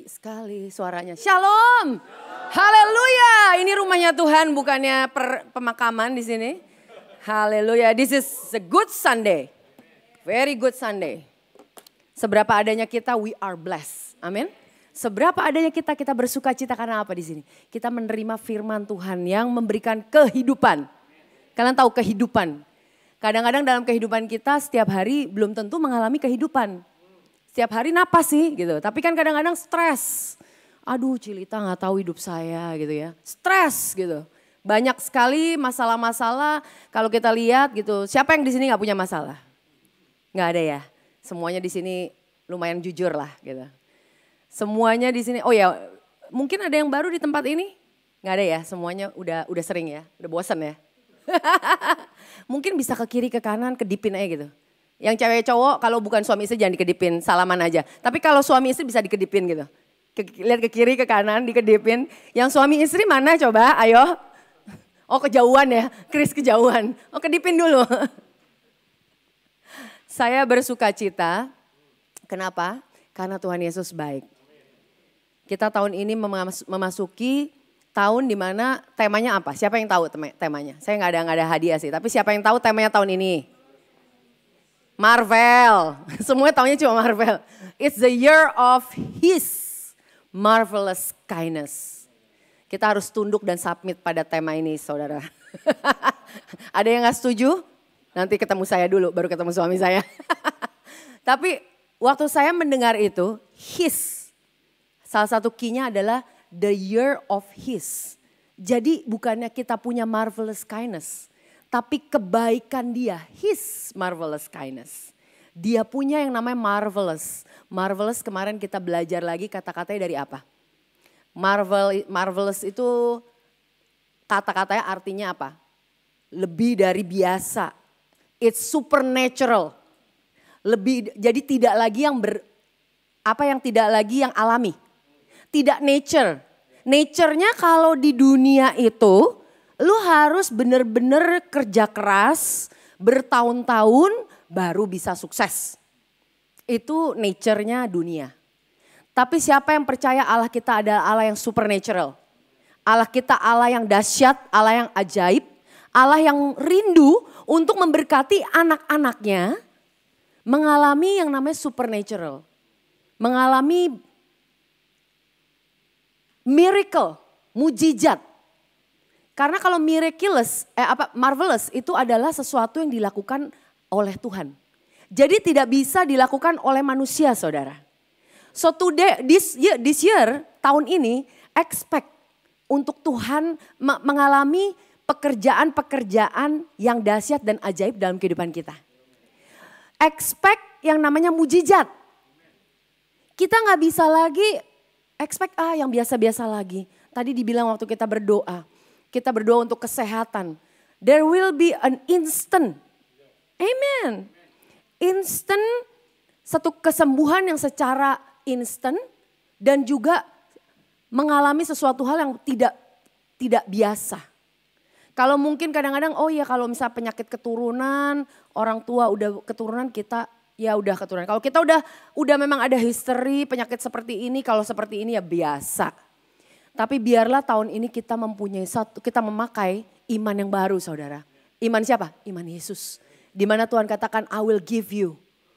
sekali suaranya. Shalom. Haleluya. Ini rumahnya Tuhan, bukannya pemakaman di sini. Haleluya. This is a good Sunday. Very good Sunday. Seberapa adanya kita, we are blessed. Amin. Seberapa adanya kita bersuka cita karena apa di sini? Kita menerima firman Tuhan yang memberikan kehidupan. Kalian tahu kehidupan. Kadang-kadang dalam kehidupan kita setiap hari belum tentu mengalami kehidupan. Setiap hari napas sih gitu. Tapi kan kadang-kadang stres. Aduh Cilita gak tahu hidup saya gitu ya. Stres gitu. Banyak sekali masalah-masalah kalau kita lihat gitu. Siapa yang di sini gak punya masalah? Gak ada ya. Semuanya di sini lumayan jujur lah gitu. Semuanya di sini. Oh ya, mungkin ada yang baru di tempat ini? Gak ada ya. Semuanya udah sering ya. Udah bosan ya. Mungkin bisa ke kiri ke kanan kedipin aja gitu. Yang cewek cowok kalau bukan suami istri jangan dikedipin, salaman aja. Tapi kalau suami istri bisa dikedipin gitu. Lihat ke kiri ke kanan dikedipin. Yang suami istri mana coba ayo. Oh kejauhan ya, Chris kejauhan. Oh kedipin dulu. Saya bersuka cita. Kenapa? Karena Tuhan Yesus baik. Kita tahun ini memasuki tahun dimana temanya apa? Siapa yang tahu temanya? Saya nggak ada hadiah sih. Tapi siapa yang tahu temanya tahun ini? Marvel. Semua tahunya cuma Marvel. It's the year of His marvelous kindness. Kita harus tunduk dan submit pada tema ini saudara. Ada yang gak setuju? Nanti ketemu saya dulu baru ketemu suami saya. Tapi waktu saya mendengar itu, His. Salah satu key-nya adalah the year of His. Jadi bukannya kita punya marvelous kindness. Tapi kebaikan dia, His marvelous kindness. Dia punya yang namanya marvelous. Marvelous kemarin kita belajar lagi kata-katanya dari apa? Marvelous itu kata-katanya artinya apa? Lebih dari biasa. It's supernatural. Jadi tidak lagi yang tidak lagi yang alami. Tidak nature. Nature-nya kalau di dunia itu lu harus benar-benar kerja keras bertahun-tahun baru bisa sukses. Itu nature-nya dunia. Tapi siapa yang percaya Allah kita adalah Allah yang supernatural. Allah kita Allah yang dahsyat, Allah yang ajaib. Allah yang rindu untuk memberkati anak-anaknya mengalami yang namanya supernatural. Mengalami miracle, mujizat. Karena kalau marvelous itu adalah sesuatu yang dilakukan oleh Tuhan. Jadi tidak bisa dilakukan oleh manusia saudara. So today, this year, tahun ini expect untuk Tuhan mengalami pekerjaan-pekerjaan yang dahsyat dan ajaib dalam kehidupan kita. Expect yang namanya mujizat. Kita gak bisa lagi expect yang biasa-biasa lagi. Tadi dibilang waktu kita berdoa untuk kesehatan. There will be an instant. Amen. Instant, satu kesembuhan yang secara instant dan juga mengalami sesuatu hal yang tidak biasa. Kalau mungkin kadang-kadang kalau misalnya penyakit keturunan, orang tua udah keturunan kita ya udah keturunan. Kalau kita udah memang ada history penyakit seperti ini, kalau seperti ini ya biasa. Tapi biarlah tahun ini kita memakai iman yang baru saudara. Iman siapa? Iman Yesus. Di mana Tuhan katakan I will give you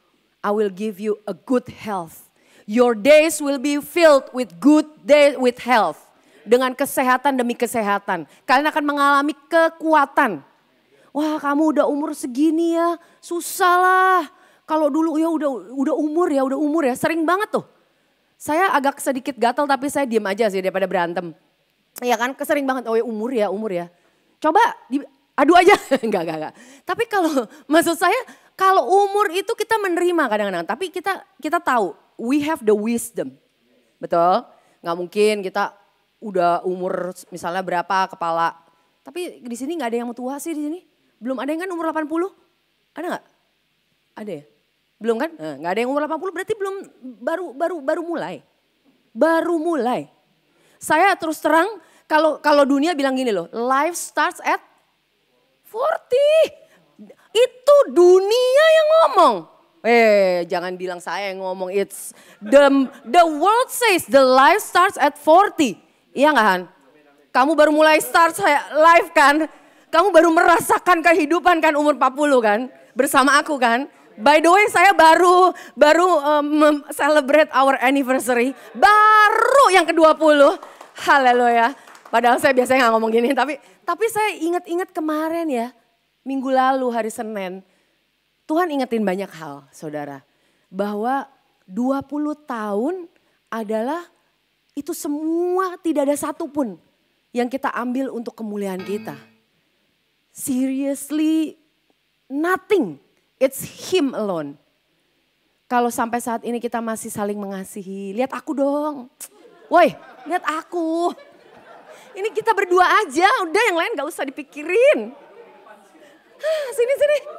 a good health. Your days will be filled with with health. Dengan kesehatan demi kesehatan. Kalian akan mengalami kekuatan. Wah kamu udah umur segini ya, susah lah. Kalau dulu ya udah umur ya, sering banget tuh. Saya agak sedikit gatal tapi saya diam aja sih daripada berantem. Ya kan sering banget, umur ya. Coba adu aja, enggak. Tapi maksud saya kalau umur itu kita menerima kadang-kadang. Tapi kita tahu, we have the wisdom. Betul? Gak mungkin kita udah umur misalnya berapa kepala. Tapi di sini gak ada yang tua sih di sini. Belum ada yang kan umur 80? Ada gak? Ada ya? Belum kan? Gak ada yang umur 80 berarti belum baru mulai. Baru mulai. Saya terus terang kalau dunia bilang gini loh, life starts at 40. Itu dunia yang ngomong. Jangan bilang saya yang ngomong. It's the world says the life starts at 40. Iya nggak Han? Kamu baru mulai start saya live kan? Kamu baru merasakan kehidupan kan umur 40 kan? Bersama aku kan? By the way saya baru celebrate our anniversary. Baru yang ke-20. Haleluya. Padahal saya biasanya nggak ngomong gini. Tapi saya ingat-ingat kemarin ya. Minggu lalu hari Senin. Tuhan ingetin banyak hal saudara. Bahwa 20 tahun adalah itu semua tidak ada satupun yang kita ambil untuk kemuliaan kita. Seriously, nothing. It's him alone. Kalau sampai saat ini kita masih saling mengasihi. Lihat aku dong. Woi, lihat aku. Ini kita berdua aja. Udah yang lain gak usah dipikirin. Sini.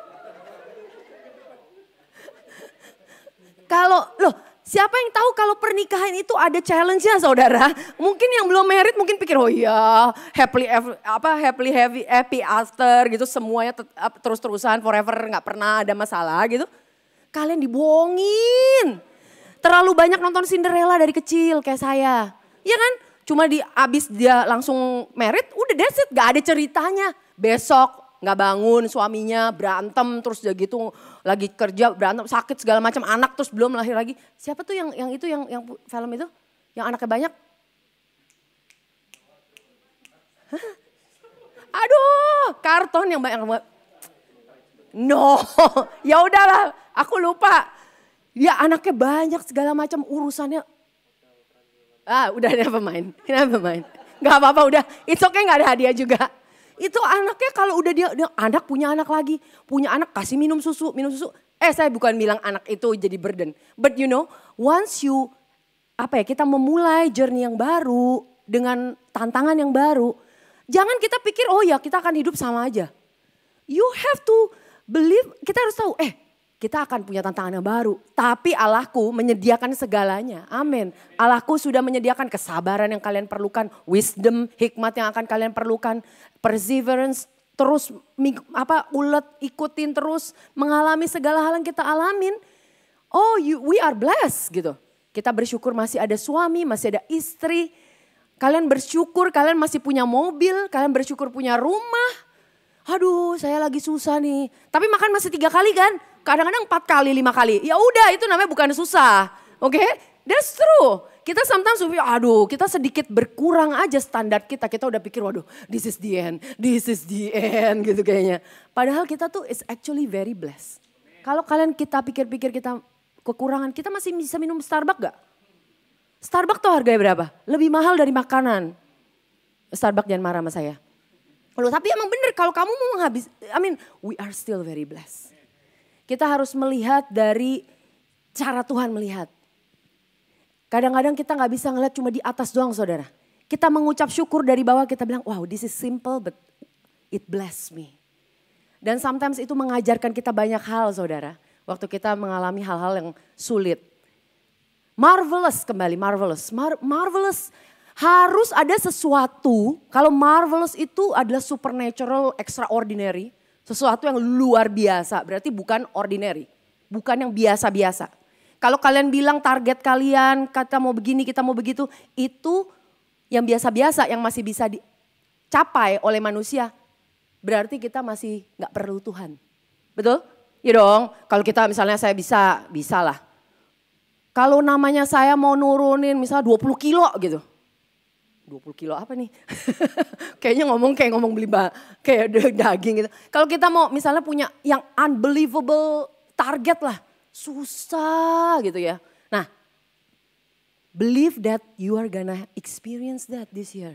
Siapa yang tahu kalau pernikahan itu ada challenge-nya saudara? Mungkin yang belum married mungkin pikir oh iya happy after gitu semuanya terus-terusan forever nggak pernah ada masalah gitu. Kalian dibohongin. Terlalu banyak nonton Cinderella dari kecil kayak saya. Iya kan? Cuma abis dia langsung married udah that's it gak ada ceritanya. Besok nggak bangun suaminya berantem terus udah gitu lagi kerja berantem sakit segala macam anak terus belum lahir lagi. Siapa tuh yang film itu yang anaknya banyak? Hah? Aduh, karton yang banyak. No, ya udahlah, aku lupa. Ya anaknya banyak segala macam urusannya. Udah never mind. Gak apa-apa udah, it's okay gak ada hadiah juga. Itu anaknya kalau udah dia anak punya anak lagi, punya anak kasih minum susu. Saya bukan bilang anak itu jadi burden. But you know, once you kita memulai journey yang baru dengan tantangan yang baru, jangan kita pikir oh ya kita akan hidup sama aja. You have to believe, kita harus tahu kita akan punya tantangan yang baru. Tapi Allahku menyediakan segalanya. Amin. Allahku sudah menyediakan kesabaran yang kalian perlukan. Wisdom, hikmat yang akan kalian perlukan. Perseverance, terus ulet, ikutin terus. Mengalami segala hal yang kita alamin. We are blessed gitu. Kita bersyukur masih ada suami, masih ada istri. Kalian bersyukur kalian masih punya mobil. Kalian bersyukur punya rumah. Aduh saya lagi susah nih. Tapi makan masih 3 kali kan? Kadang-kadang 4 kali, 5 kali. Ya udah itu namanya bukan susah. Oke? That's true. Kita sometimes kita sedikit berkurang aja standar kita. Kita udah pikir waduh this is the end gitu kayaknya. Padahal kita tuh is actually very blessed. Kalau kalian kita pikir-pikir kita kekurangan, kita masih bisa minum Starbucks gak? Starbucks tuh harganya berapa? Lebih mahal dari makanan. Starbucks jangan marah sama saya. Tapi emang bener kalau kamu mau we are still very blessed. Kita harus melihat dari cara Tuhan melihat. Kadang-kadang kita gak bisa ngeliat cuma di atas doang saudara. Kita mengucap syukur dari bawah kita bilang wow this is simple but it bless me. Dan sometimes itu mengajarkan kita banyak hal saudara. Waktu kita mengalami hal-hal yang sulit. Marvelous kembali, marvelous. Marvelous harus ada sesuatu, kalau marvelous itu adalah supernatural, extraordinary. Sesuatu yang luar biasa, berarti bukan ordinary. Bukan yang biasa-biasa. Kalau kalian bilang target kalian, kita mau begini, kita mau begitu. Itu yang biasa-biasa, yang masih bisa dicapai oleh manusia. Berarti kita masih gak perlu Tuhan. Betul? Iya dong, kalau kita misalnya saya bisa lah. Kalau namanya saya mau nurunin misalnya 20 kilo gitu. 20 kilo apa nih? Kayaknya kayak ngomong beli kayak daging gitu. Kalau kita mau misalnya punya yang unbelievable target lah. Susah gitu ya. Nah, believe that you are gonna experience that this year.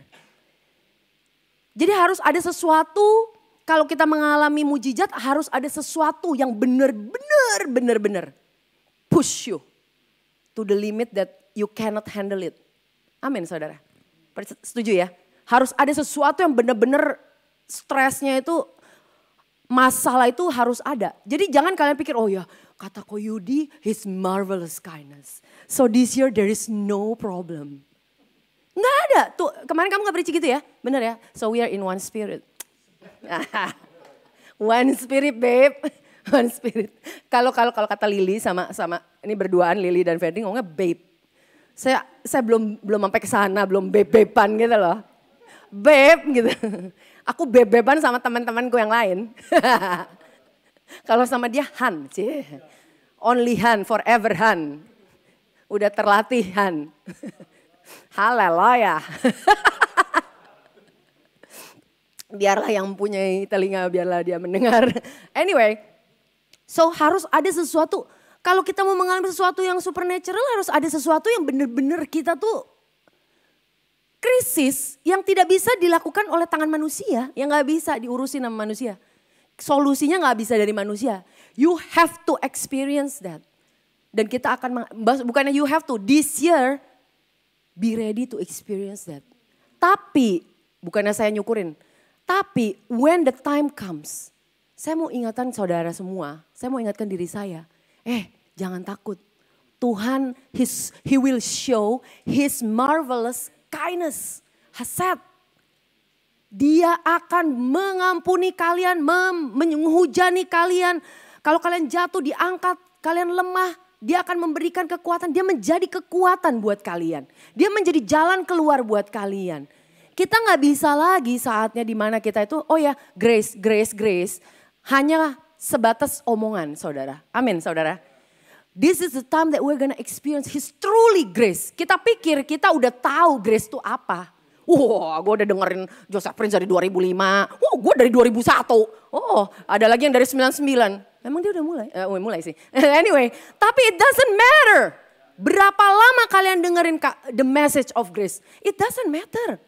Jadi harus ada sesuatu, kalau kita mengalami mujizat harus ada sesuatu yang benar-benar push you to the limit that you cannot handle it. Amin saudara. Setuju ya? Harus ada sesuatu yang benar-benar stresnya itu, masalah itu harus ada. Jadi jangan kalian pikir, oh ya kata Ko Yudi, his marvelous kindness. So this year there is no problem. Nggak ada. Tuh kemarin kamu gak preaching gitu ya? Bener ya? So we are in one spirit. One spirit babe. One spirit. Kalau kata Lily sama ini berduaan Lily dan Ferdi ngomongnya babe. Saya belum sampai ke sana, belum beb-beban gitu loh. Babe gitu. Aku beb-beban sama teman-temanku yang lain. Kalau sama dia Han, sih. Only Han, forever Han. Udah terlatih Han. Haleluya. Biarlah yang mempunyai telinga, biarlah dia mendengar. Anyway, so harus ada sesuatu. Kalau kita mau mengalami sesuatu yang supernatural, harus ada sesuatu yang benar-benar kita tuh krisis yang tidak bisa dilakukan oleh tangan manusia, yang gak bisa diurusin sama manusia. Solusinya gak bisa dari manusia. You have to experience that. Dan kita akan, bukannya you have to, this year, be ready to experience that. Tapi, bukannya saya nyukurin, tapi when the time comes, saya mau ingatkan saudara semua, saya mau ingatkan diri saya, jangan takut. Tuhan, He will show His marvelous kindness, hasad. Dia akan mengampuni kalian, menghujani kalian. Kalau kalian jatuh diangkat, kalian lemah, Dia akan memberikan kekuatan. Dia menjadi kekuatan buat kalian. Dia menjadi jalan keluar buat kalian. Kita gak bisa lagi saatnya dimana kita itu, grace. Hanya sebatas omongan saudara. Amin saudara. This is the time that we're gonna experience His truly grace. Kita pikir kita udah tahu grace itu apa. Wah, gue udah dengerin Joseph Prince dari 2005. Wah, gue dari 2001. Oh, ada lagi yang dari 99. Emang dia udah mulai? Mulai sih. Anyway, tapi it doesn't matter. Berapa lama kalian dengerin the message of grace? It doesn't matter.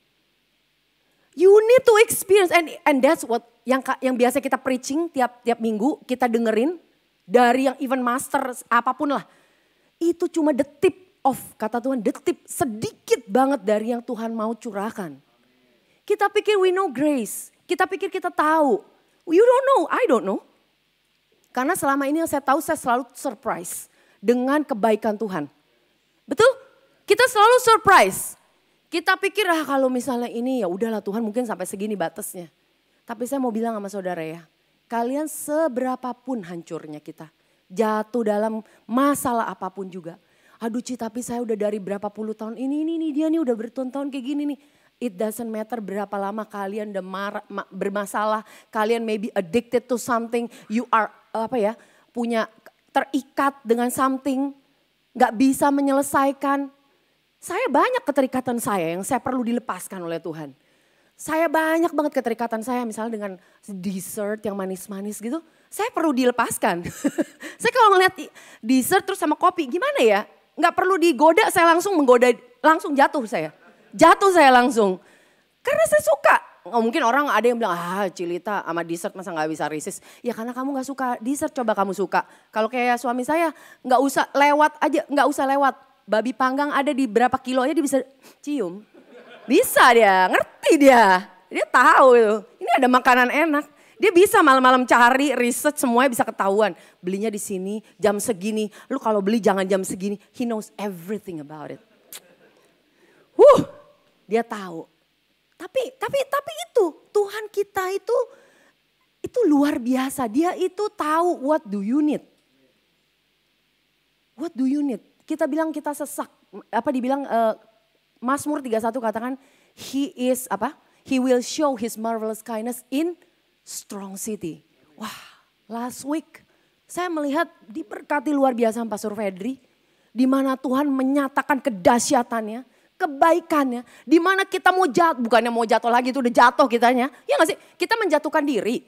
You need to experience and that's what yang biasa kita preaching tiap minggu kita dengerin. Dari yang even master apapun lah. Itu cuma the tip of, kata Tuhan, the tip sedikit banget dari yang Tuhan mau curahkan. Kita pikir we know grace. Kita pikir kita tahu. You don't know, I don't know. Karena selama ini yang saya tahu saya selalu surprise dengan kebaikan Tuhan. Betul? Kita selalu surprise. Kita pikir kalau misalnya ini ya udahlah Tuhan mungkin sampai segini batasnya. Tapi saya mau bilang sama saudara ya. Kalian seberapapun hancurnya kita. Jatuh dalam masalah apapun juga. Aduh Ci tapi saya udah dari berapa puluh tahun ini dia nih udah bertahun-tahun kayak gini nih. It doesn't matter berapa lama kalian udah bermasalah. Kalian maybe addicted to something. You are punya terikat dengan something. Gak bisa menyelesaikan. Saya banyak keterikatan saya yang saya perlu dilepaskan oleh Tuhan. Saya banyak banget keterikatan saya misalnya dengan dessert yang manis-manis gitu. Saya perlu dilepaskan. Saya kalau ngeliat dessert terus sama kopi gimana ya. Gak perlu digoda saya langsung menggoda, langsung jatuh saya. Jatuh saya langsung. Karena saya suka. Mungkin orang ada yang bilang Cilita sama dessert masa gak bisa resist. Ya karena kamu gak suka dessert coba kamu suka. Kalau kayak suami saya gak usah lewat aja, gak usah lewat. Babi panggang ada di berapa kilo aja dia bisa cium. Bisa dia, ngerti dia. Dia tahu itu. Ini ada makanan enak. Dia bisa malam-malam cari, riset semuanya bisa ketahuan. Belinya di sini, jam segini. Lu kalau beli jangan jam segini. He knows everything about it. Dia tahu. Tapi itu Tuhan kita itu luar biasa. Dia itu tahu what do you need. What do you need? Kita bilang kita sesak. Dibilang Mazmur 31 katakan He will show His marvelous kindness in strong city. Wah, last week saya melihat diberkati luar biasa sama Pastor Fedri. Di mana Tuhan menyatakan kedahsyatannya, kebaikannya. Di mana kita mau jatuh, bukannya mau jatuh lagi itu udah jatuh kitanya. Ya gak sih? Kita menjatuhkan diri.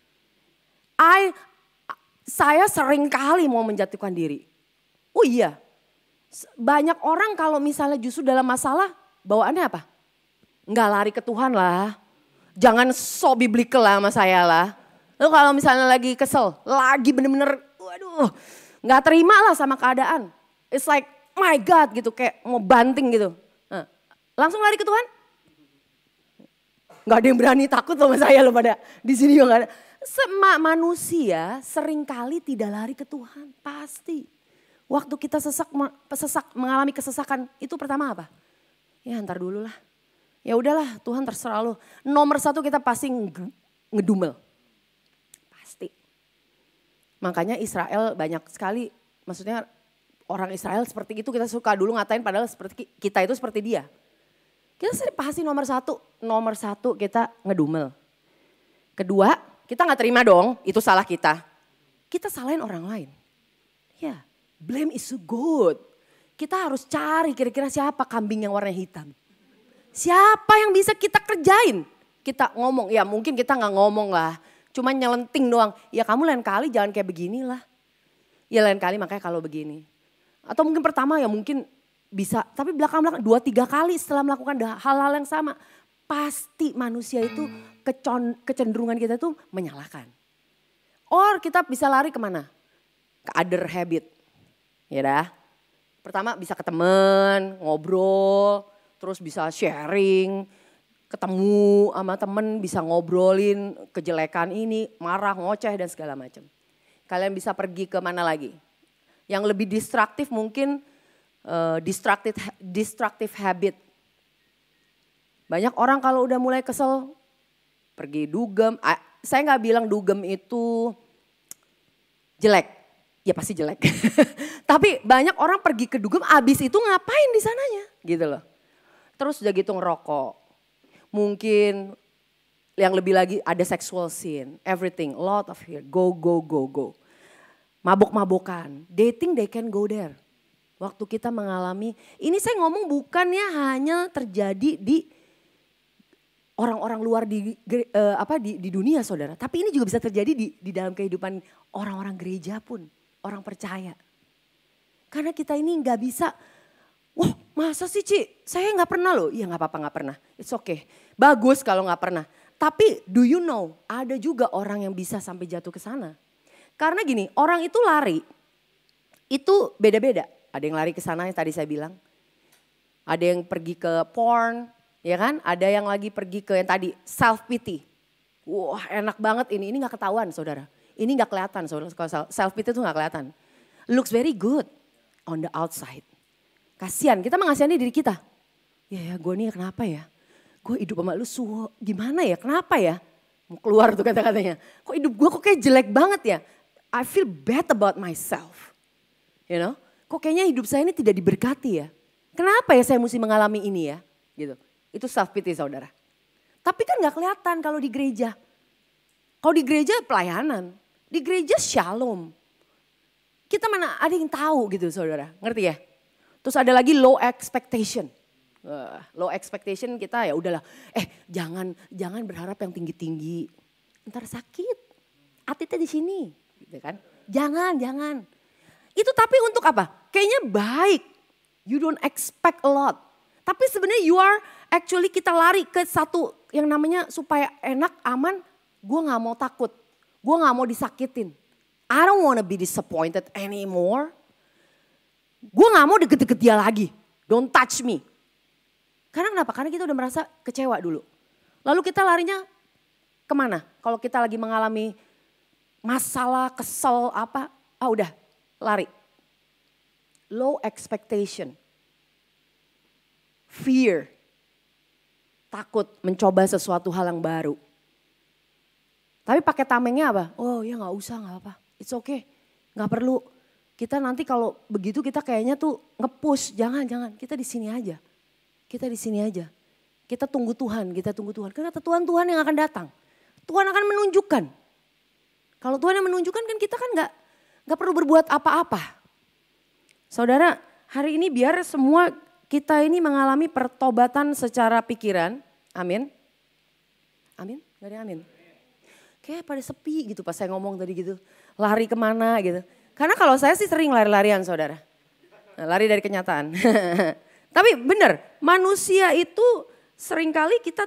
Saya sering kali mau menjatuhkan diri. Oh iya. Banyak orang kalau misalnya justru dalam masalah bawaannya apa? Enggak lari ke Tuhan lah. Jangan so biblical lah sama saya lah. Lalu kalau misalnya lagi kesel, lagi bener-bener waduh gak terima lah sama keadaan. It's like my God gitu kayak mau banting gitu. Langsung lari ke Tuhan? Gak ada yang berani takut sama saya loh pada di sini juga gak ada. Manusia seringkali tidak lari ke Tuhan, pasti. Waktu kita mengalami kesesakan itu pertama apa? Ya ntar dulu lah. Ya udahlah Tuhan terserah lu. Nomor satu kita pasti ngedumel. Pasti. Makanya Israel banyak sekali, maksudnya orang Israel seperti itu kita suka dulu ngatain padahal seperti kita itu seperti dia. Kita pasti nomor satu kita ngedumel. Kedua, kita gak terima dong itu salah kita. Kita salahin orang lain. Ya, blame is so good. Kita harus cari kira-kira siapa kambing yang warna hitam. Siapa yang bisa kita kerjain. Kita ngomong, ya mungkin kita gak ngomong lah. Cuma nyelenting doang, ya kamu lain kali jangan kayak beginilah. Ya lain kali makanya kalau begini. Atau mungkin pertama ya mungkin bisa, tapi belakang-belakang 2-3 kali setelah melakukan hal-hal yang sama. Pasti manusia itu kecenderungan kita tuh menyalahkan. Or kita bisa lari kemana? Ke other habit. Ya dah. Pertama bisa ke temen, ngobrol, terus bisa sharing. Ketemu sama temen bisa ngobrolin kejelekan ini, marah, ngoceh dan segala macam. Kalian bisa pergi ke mana lagi? Yang lebih distraktif mungkin destructive habit. Banyak orang kalau udah mulai kesel pergi dugem. Saya nggak bilang dugem itu jelek, ya pasti jelek. Tapi banyak orang pergi ke dugem, abis itu ngapain di sananya, gitu loh. Terus udah gitu ngerokok. Mungkin yang lebih lagi ada sexual sin, everything, lot of here, go. Mabok-mabokan, dating they can go there. Waktu kita mengalami, ini saya ngomong bukannya hanya terjadi di orang-orang luar di dunia saudara. Tapi ini juga bisa terjadi di dalam kehidupan orang-orang gereja pun, orang percaya. Karena kita ini gak bisa, wah masa sih Ci, saya gak pernah loh. Iya gak apa-apa gak pernah, it's okay. Bagus kalau gak pernah. Tapi do you know ada juga orang yang bisa sampai jatuh ke sana. Karena gini, orang itu lari, itu beda-beda. Ada yang lari ke sana yang tadi saya bilang. Ada yang pergi ke porn, ya kan? Ada yang lagi pergi ke yang tadi self pity. Wah enak banget ini gak ketahuan saudara. Ini gak kelihatan saudara, self pity itu gak kelihatan. Looks very good on the outside. Kasian, kita mengasihani diri kita. Ya gue nih kenapa ya? Gue hidup sama lu gimana ya, kenapa ya? Mau keluar tuh kata-katanya. Kok hidup gue kok kayak jelek banget ya? I feel bad about myself. You know, kok kayaknya hidup saya ini tidak diberkati ya? Kenapa ya saya mesti mengalami ini ya? Gitu. Itu self pity saudara. Tapi kan gak kelihatan kalau di gereja. Kalau di gereja pelayanan, di gereja shalom. Kita mana ada yang tahu gitu saudara, ngerti ya? Terus ada lagi low expectation. Low expectation kita ya udahlah, jangan berharap yang tinggi-tinggi. Ntar sakit, atitnya di sini, gitu kan? Jangan. Itu tapi untuk apa? Kayaknya baik. You don't expect a lot. Tapi sebenarnya you are actually kita lari ke satu yang namanya supaya enak, aman. Gue gak mau takut, gue gak mau disakitin. I don't wanna be disappointed anymore. Gue gak mau deket-deket dia lagi. Don't touch me. Karena kenapa? Karena kita udah merasa kecewa dulu. Lalu kita larinya kemana? Kalau kita lagi mengalami masalah, kesel apa. Udah lari. Low expectation. Fear. Takut mencoba sesuatu hal yang baru. Tapi pakai tamengnya apa? Oh ya gak usah, gak apa. It's okay, gak perlu. Kita nanti kalau begitu kita kayaknya tuh nge-push. Jangan, kita di sini aja. Kita di sini aja. Kita tunggu Tuhan. Karena Tuhan yang akan datang. Tuhan akan menunjukkan. Kalau Tuhan yang menunjukkan kan kita kan gak perlu berbuat apa-apa. Saudara, hari ini biar semua kita ini mengalami pertobatan secara pikiran. Amin. Amin, gak ada amin. Kayak pada sepi gitu pas saya ngomong tadi gitu. Lari kemana gitu. Karena kalau saya sih sering lari-larian saudara. Lari dari kenyataan. Tapi benar, manusia itu seringkali kita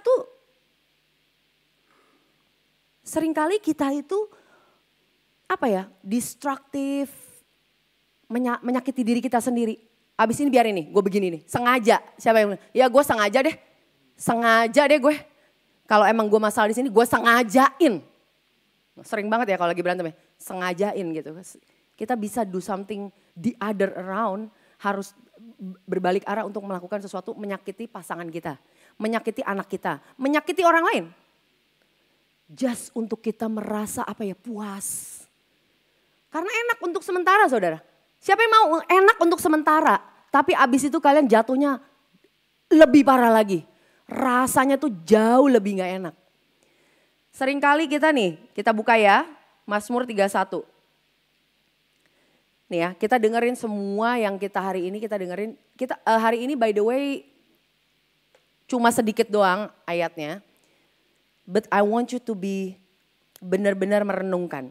itu apa ya, destruktif, menyakiti diri kita sendiri. Abis ini biar ini, gue begini nih, sengaja. Siapa yang bilang? Ya gue sengaja deh gue. Kalau emang gue masalah di sini, gue sengajain. Sering banget ya kalau lagi berantem ya, sengajain gitu. Kita bisa do something the other around, harus berbalik arah untuk melakukan sesuatu menyakiti pasangan kita, menyakiti anak kita, menyakiti orang lain. Just untuk kita merasa puas. Karena enak untuk sementara saudara. Siapa yang mau enak untuk sementara, tapi abis itu kalian jatuhnya lebih parah lagi. Rasanya tuh jauh lebih gak enak. Seringkali kita buka ya, Mazmur 31. Nih ya, kita dengerin semua yang kita hari ini kita dengerin. Hari ini by the way cuma sedikit doang ayatnya. But I want you to be benar-benar merenungkan.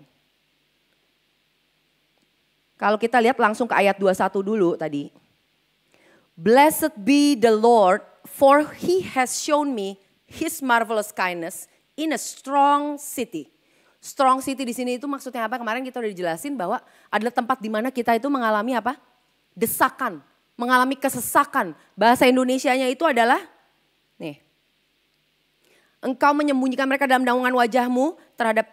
Kalau kita lihat langsung ke ayat 21 dulu tadi. Blessed be the Lord, for he has shown me his marvelous kindness in a strong city. Strong city di sini itu maksudnya apa? Kemarin kita udah dijelasin bahwa adalah tempat di mana kita itu mengalami apa? Desakan, mengalami kesesakan. Bahasa Indonesianya itu adalah, nih. Engkau menyembunyikan mereka dalam naungan wajahmu terhadap,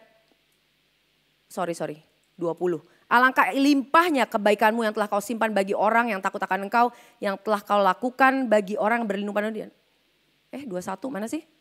20. Alangkah limpahnya kebaikanmu yang telah kau simpan bagi orang yang takut akan engkau, yang telah kau lakukan bagi orang yang berlindung pada dia. 21 mana sih?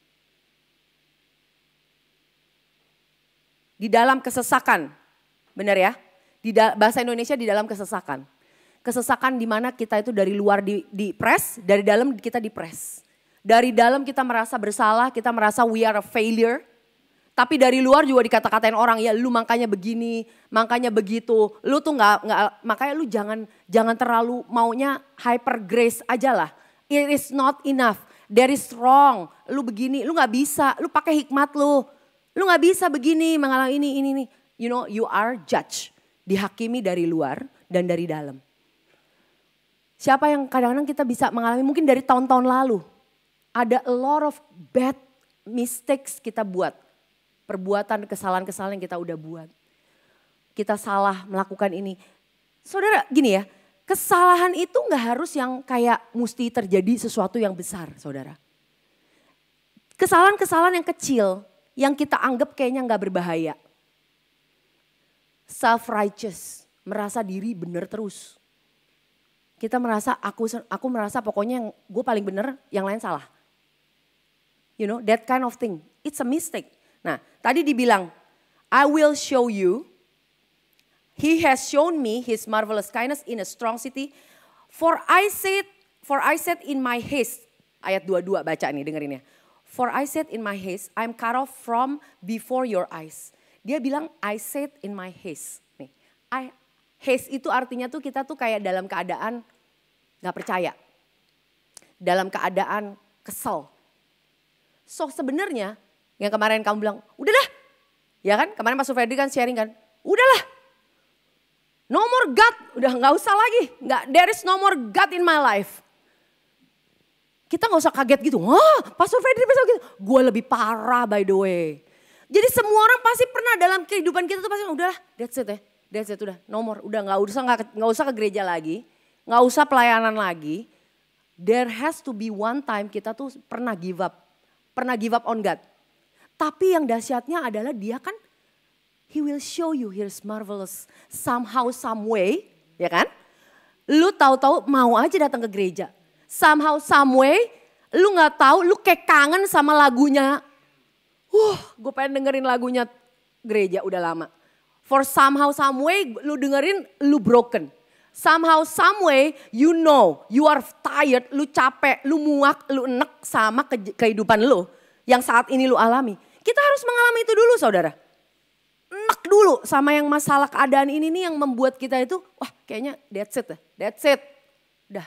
Di dalam kesesakan, benar ya? Bahasa Indonesia di dalam kesesakan. Kesesakan di mana kita itu dari luar di press, dari dalam kita di press. Dari dalam kita merasa bersalah, kita merasa we are a failure. Tapi dari luar juga dikata-katain orang, ya lu makanya begini, makanya begitu. Lu tuh makanya lu jangan terlalu maunya hyper grace aja lah. It is not enough, there is wrong. Lu begini, lu gak bisa, lu pakai hikmat lu. Lu gak bisa begini, mengalami ini. You know, you are judged. Dihakimi dari luar dan dari dalam. Siapa yang kadang-kadang kita bisa mengalami mungkin dari tahun-tahun lalu. Ada a lot of bad mistakes kita buat. Perbuatan, kesalahan-kesalahan yang kita udah buat. Kita salah melakukan ini. Saudara gini ya, kesalahan itu gak harus yang kayak mesti terjadi sesuatu yang besar saudara. Kesalahan-kesalahan yang kecil yang kita anggap kayaknya gak berbahaya. Self-righteous, merasa diri benar terus. Kita merasa, aku merasa pokoknya yang gue paling benar, yang lain salah. You know, that kind of thing. It's a mistake. Nah, tadi dibilang, I will show you, he has shown me his marvelous kindness in a strong city. For I said in my haste, ayat 22 baca nih dengerin ya. For I said in my haste, I'm cut off from before your eyes. Dia bilang, I said in my haste. Nih, haste itu artinya tuh kita tuh kayak dalam keadaan gak percaya. Dalam keadaan kesel. So sebenarnya, yang kemarin kamu bilang, udahlah. Ya kan, kemarin Pastor Freddy kan sharing kan, udahlah. No more God, udah gak usah lagi. There is no more God in my life. Kita gak usah kaget gitu, Pastor Freddy besok gitu. Gue lebih parah by the way. Jadi semua orang pasti pernah dalam kehidupan kita tuh pasti, udahlah that's it ya. That's it udah, no more. Udah gak usah ke gereja lagi, gak usah pelayanan lagi. There has to be one time kita tuh pernah give up on God. Tapi yang dahsyatnya adalah dia kan, he will show you his marvelous somehow, some way, ya kan? Lu tahu-tahu mau aja datang ke gereja. Somehow, some way, lu gak tahu, lu kayak kangen sama lagunya. Gue pengen dengerin lagunya gereja udah lama. For somehow, some way, lu dengerin, lu broken. Somehow, some way, you know, you are tired, lu capek, lu muak, lu enek sama kehidupan lu. Yang saat ini lu alami. Kita harus mengalami itu dulu saudara. Enak dulu sama yang masalah keadaan ini nih yang membuat kita itu, kayaknya that's it. Dah.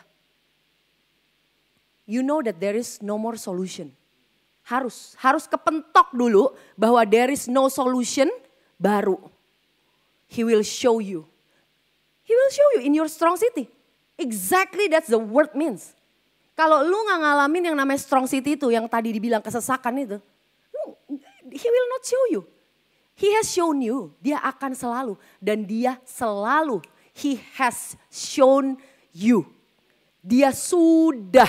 You know that there is no more solution. Harus kepentok dulu bahwa there is no solution baru. He will show you. He will show you in your strong city. Exactly that's the word means. Kalau lu gak ngalamin yang namanya strong city itu yang tadi dibilang kesesakan itu. He will not show you. He has shown you. Dia akan selalu. Dan dia selalu. He has shown you. Dia sudah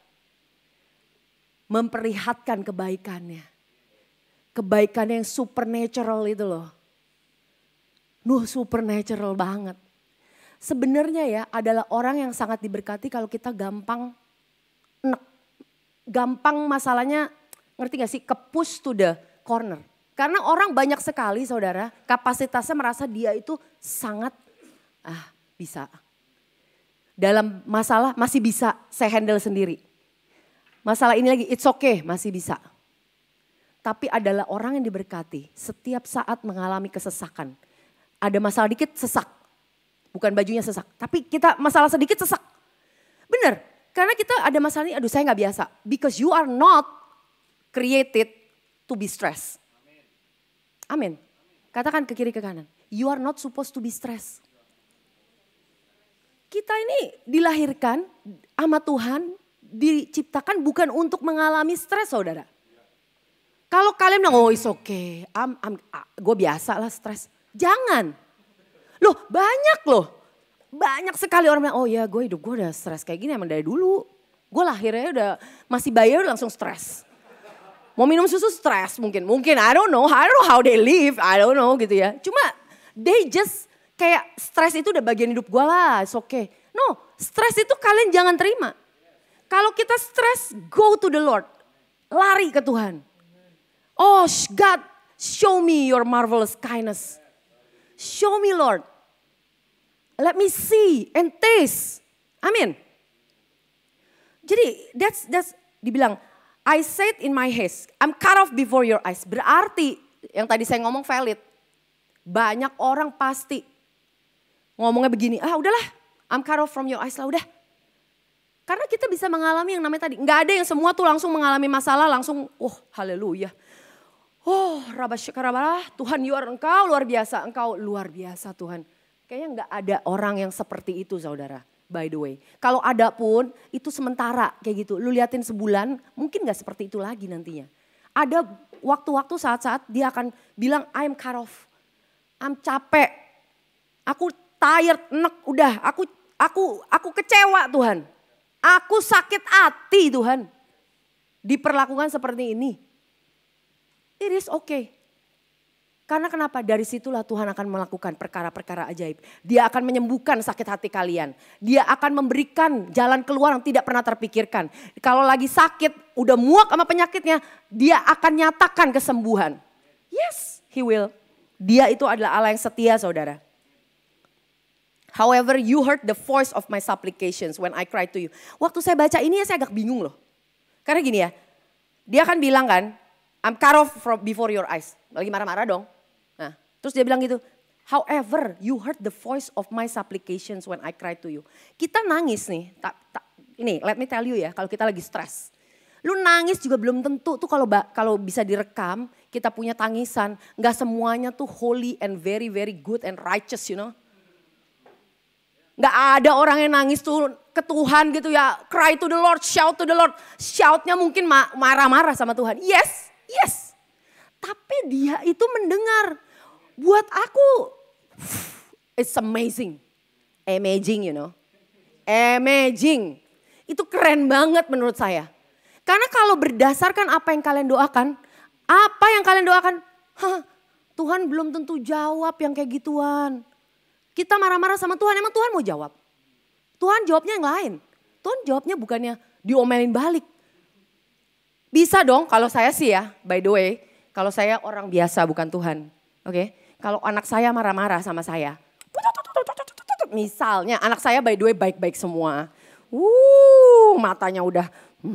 memperlihatkan kebaikannya. Kebaikan yang supernatural itu loh. Supernatural banget. Sebenarnya ya adalah orang yang sangat diberkati kalau kita gampang masalahnya, ngerti gak sih, ke push to the corner. Karena orang banyak sekali saudara, kapasitasnya merasa dia itu sangat bisa. Dalam masalah masih bisa saya handle sendiri. Masalah ini lagi, it's okay, masih bisa. Tapi adalah orang yang diberkati setiap saat mengalami kesesakan. Ada masalah dikit sesak, bukan bajunya sesak. Tapi kita masalah sedikit sesak. Benar, karena kita ada masalah ini, aduh saya gak biasa. Because you are not created to be stressed. Amin. Katakan ke kiri ke kanan. You are not supposed to be stressed. Kita ini dilahirkan sama Tuhan, diciptakan bukan untuk mengalami stres saudara. Kalau kalian bilang, oh it's okay, gue biasa lah stres. Jangan. Loh banyak loh. Banyak sekali orang bilang, oh ya gue hidup gue udah stres kayak gini emang dari dulu. Gue lahirnya udah masih bayi udah langsung stres. Mau minum susu stres mungkin, I don't know how they live, I don't know gitu ya. Cuma they just kayak stres itu udah bagian hidup gue lah, it's okay. No, stres itu kalian jangan terima. Kalau kita stres, go to the Lord, lari ke Tuhan. Oh God, show me your marvelous kindness. Show me Lord, let me see and taste. Amin. Jadi that's dibilang, I said in my haste, I'm cut off before your eyes. Berarti yang tadi saya ngomong valid. Banyak orang pasti ngomongnya begini, udahlah I'm cut off from your eyes lah udah. Karena kita bisa mengalami yang namanya tadi. Gak ada yang semua tuh langsung mengalami masalah langsung, haleluya. Rabasyakarabah, Tuhan engkau luar biasa, engkau luar biasa Tuhan. Kayaknya gak ada orang yang seperti itu saudara. By the way, kalau ada pun itu sementara kayak gitu. Lu liatin sebulan, mungkin gak seperti itu lagi nantinya. Ada waktu-waktu saat-saat dia akan bilang, I'm cut off. I'm capek. Aku tired, enek, udah. Aku kecewa Tuhan. Aku sakit hati Tuhan. Diperlakukan seperti ini. It is okay. Karena kenapa? Dari situlah Tuhan akan melakukan perkara-perkara ajaib. Dia akan menyembuhkan sakit hati kalian. Dia akan memberikan jalan keluar yang tidak pernah terpikirkan. Kalau lagi sakit, udah muak sama penyakitnya, dia akan nyatakan kesembuhan. Yes, he will. Dia itu adalah Allah yang setia saudara. However, you heard the voice of my supplications when I cried to you. Waktu saya baca ini saya agak bingung loh. Karena gini ya, dia akan bilang kan, I'm cut off from before your eyes. Lagi marah-marah dong. Nah, terus dia bilang gitu, however you heard the voice of my supplications when I cried to you. Kita nangis nih, ini let me tell you ya, kalau kita lagi stres. Lu nangis juga belum tentu tuh kalau bisa direkam, kita punya tangisan. Gak semuanya tuh holy and very very good and righteous you know. Gak ada orang yang nangis tuh ke Tuhan gitu ya, cry to the Lord, shout to the Lord. Shoutnya mungkin marah-marah sama Tuhan, yes. Tapi dia itu mendengar. Buat aku, it's amazing. Amazing you know. Amazing. Itu keren banget menurut saya. Karena kalau berdasarkan apa yang kalian doakan, Tuhan belum tentu jawab yang kayak gituan. Kita marah-marah sama Tuhan, emang Tuhan mau jawab? Tuhan jawabnya yang lain. Tuhan jawabnya bukannya diomelin balik. Bisa dong kalau saya sih ya, by the way. Kalau saya orang biasa bukan Tuhan. Oke, kalau anak saya marah-marah sama saya. Misalnya anak saya by the way baik-baik semua. Matanya udah.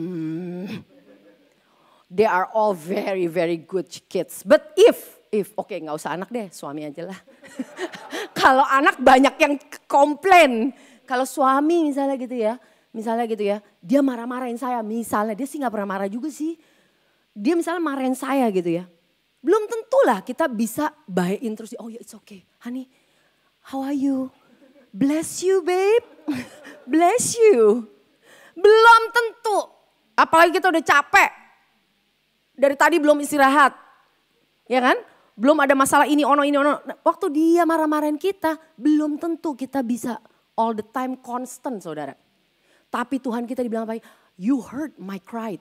They are all very very good kids. But if nggak usah anak deh, suami aja lah. Kalau anak banyak yang komplain. Kalau suami misalnya gitu ya, dia marah-marahin saya. Misalnya dia sih nggak pernah marah juga sih. Dia misalnya marahin saya gitu ya. Belum tentulah kita bisa bayain terus. Oh ya it's okay. Honey, how are you? Bless you babe. Bless you. Belum tentu. Apalagi kita udah capek. Dari tadi belum istirahat. Ya kan? Belum ada masalah ini, ono. Waktu dia marah-marahin kita, belum tentu kita bisa all the time constant saudara. Tapi Tuhan kita dibilang apa? You heard my cry.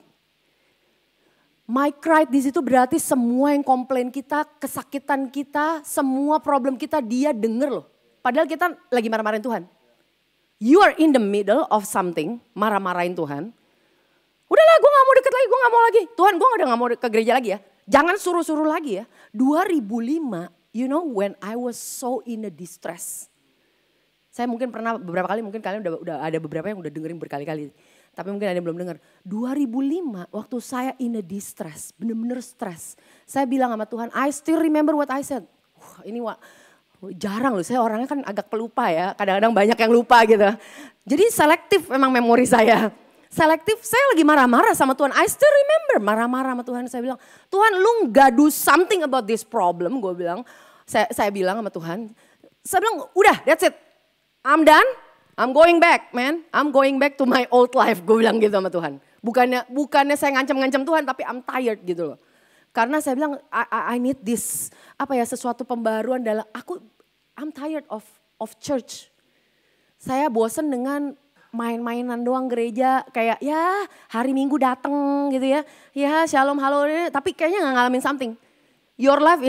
My cry di situ berarti semua yang komplain kita, kesakitan kita, semua problem kita dia denger loh. Padahal kita lagi marah-marahin Tuhan. You are in the middle of something, marah-marahin Tuhan. Udahlah gue gak mau deket lagi, gue gak mau lagi. Tuhan gue udah gak mau ke gereja lagi ya. Jangan suruh-suruh lagi ya. 2005, you know when I was so in a distress. Saya mungkin pernah beberapa kali, mungkin kalian udah ada beberapa yang udah dengerin berkali-kali. Tapi mungkin ada yang belum dengar. 2005 waktu saya in a distress, bener-bener stres. Saya bilang sama Tuhan, I still remember what I said. Ini jarang loh, saya orangnya kan agak pelupa ya. Kadang-kadang banyak yang lupa gitu. Jadi selektif memang memori saya. Selektif, saya lagi marah-marah sama Tuhan. I still remember marah-marah sama Tuhan. Saya bilang, Tuhan lu gak do something about this problem. Gue bilang, saya bilang sama Tuhan. Saya bilang, udah that's it. I'm done, I'm going back man. I'm going back to my old life. Gue bilang gitu sama Tuhan. Bukannya saya ngancam-ngancam Tuhan, tapi I'm tired gitu loh. Karena saya bilang I need this, sesuatu pembaruan dalam I'm tired of church. Saya bosen dengan main-mainan doang gereja, kayak ya hari Minggu dateng gitu ya. Ya shalom halo, tapi kayaknya gak ngalamin something. Your life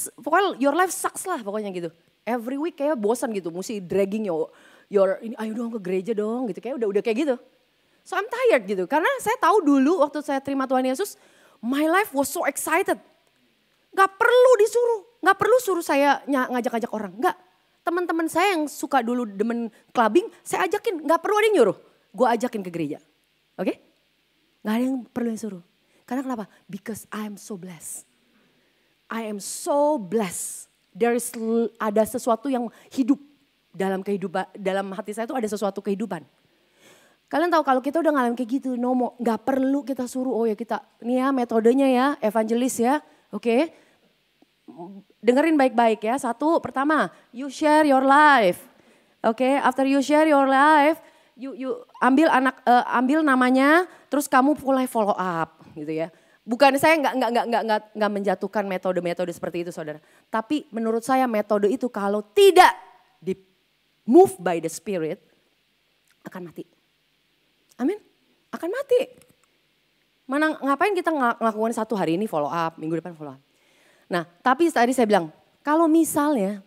sucks lah pokoknya gitu. Every week kayak bosan gitu, mesti dragging ini ayo dong ke gereja dong gitu, kayak udah kayak gitu. So I'm tired gitu, karena saya tahu dulu waktu saya terima Tuhan Yesus, my life was so excited. Gak perlu disuruh, gak perlu suruh saya ngajak-ngajak orang, enggak. Teman-teman saya yang suka dulu demen clubbing, saya ajakin, gak perlu ada yang nyuruh. Gue ajakin ke gereja, oke? Gak ada yang perlu yang suruh. Karena kenapa? Because I am so blessed. I am so blessed. Ada sesuatu yang hidup dalam kehidupan, dalam hati saya itu ada sesuatu kehidupan. Kalian tahu kalau kita udah ngalamin kayak gitu, gak perlu kita suruh, oh ya kita, ini ya metodenya ya, evangelis ya, oke. Dengerin baik-baik ya, pertama, you share your life. Oke, after you share your life, you ambil namanya, terus kamu mulai follow up gitu ya. Bukan saya nggak menjatuhkan metode-metode seperti itu saudara. Tapi menurut saya metode itu kalau tidak di move by the Spirit akan mati. Amin, akan mati. Mana ngapain kita ngelakuin satu hari ini follow up, minggu depan follow up. Nah tapi tadi saya bilang kalau misalnya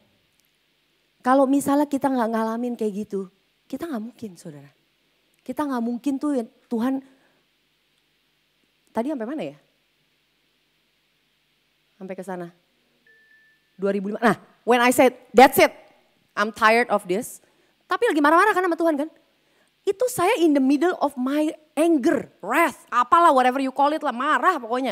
kita nggak ngalamin kayak gitu, kita nggak mungkin saudara. Kita nggak mungkin tuh ya, Tuhan, tadi sampai mana ya? Sampai ke sana. 2005. Nah, when I said that's it, I'm tired of this. Tapi lagi marah-marah kan sama Tuhan kan? Itu saya in the middle of my anger, wrath, apalah whatever you call it lah, marah pokoknya.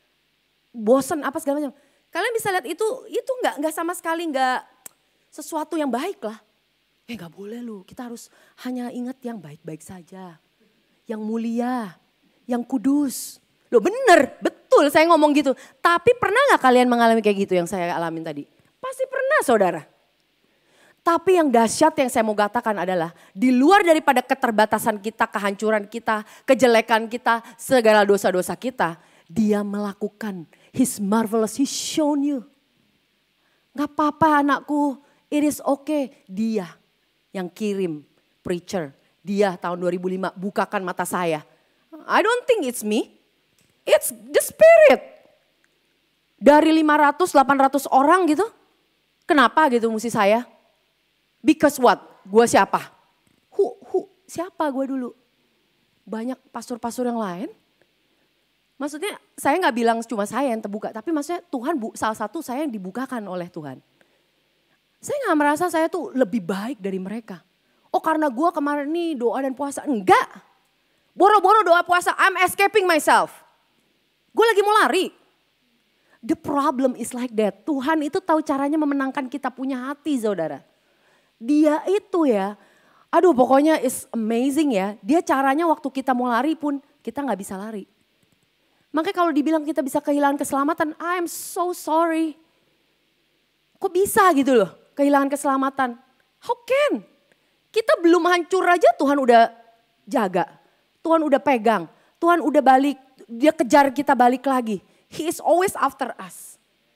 Bosen apa segala macam. Kalian bisa lihat itu nggak sama sekali nggak sesuatu yang baik lah. Nggak boleh lu, kita harus hanya ingat yang baik-baik saja. Yang mulia, yang kudus. Loh bener, betul saya ngomong gitu. Tapi pernah gak kalian mengalami kayak gitu yang saya alamin tadi? Pasti pernah saudara. Tapi yang dahsyat yang saya mau katakan adalah di luar daripada keterbatasan kita, kehancuran kita, kejelekan kita, segala dosa-dosa kita. Dia melakukan His marvelous, He's shown you. Gak apa-apa anakku, it is okay. Dia yang kirim preacher. Dia tahun 2005 bukakan mata saya. I don't think it's me. It's the Spirit. Dari 500-800 orang gitu. Kenapa gitu mesti saya? Because what? Gue siapa? Siapa gue dulu? Banyak pastor-pastor yang lain. Maksudnya saya gak bilang cuma saya yang terbuka. Tapi maksudnya Tuhan salah satu saya yang dibukakan oleh Tuhan. Saya gak merasa saya tuh lebih baik dari mereka. Oh karena gue kemarin nih doa dan puasa. Enggak. Boro-boro doa puasa. I'm escaping myself. Gue lagi mau lari. The problem is like that. Tuhan itu tahu caranya memenangkan kita punya hati saudara. Dia itu ya, aduh pokoknya is amazing ya. Dia caranya waktu kita mau lari pun kita gak bisa lari. Makanya kalau dibilang kita bisa kehilangan keselamatan, I'm so sorry. Kok bisa gitu loh kehilangan keselamatan? How can? Kita belum hancur aja Tuhan udah jaga. Tuhan udah pegang, Tuhan udah balik. Dia kejar kita balik lagi. He is always after us.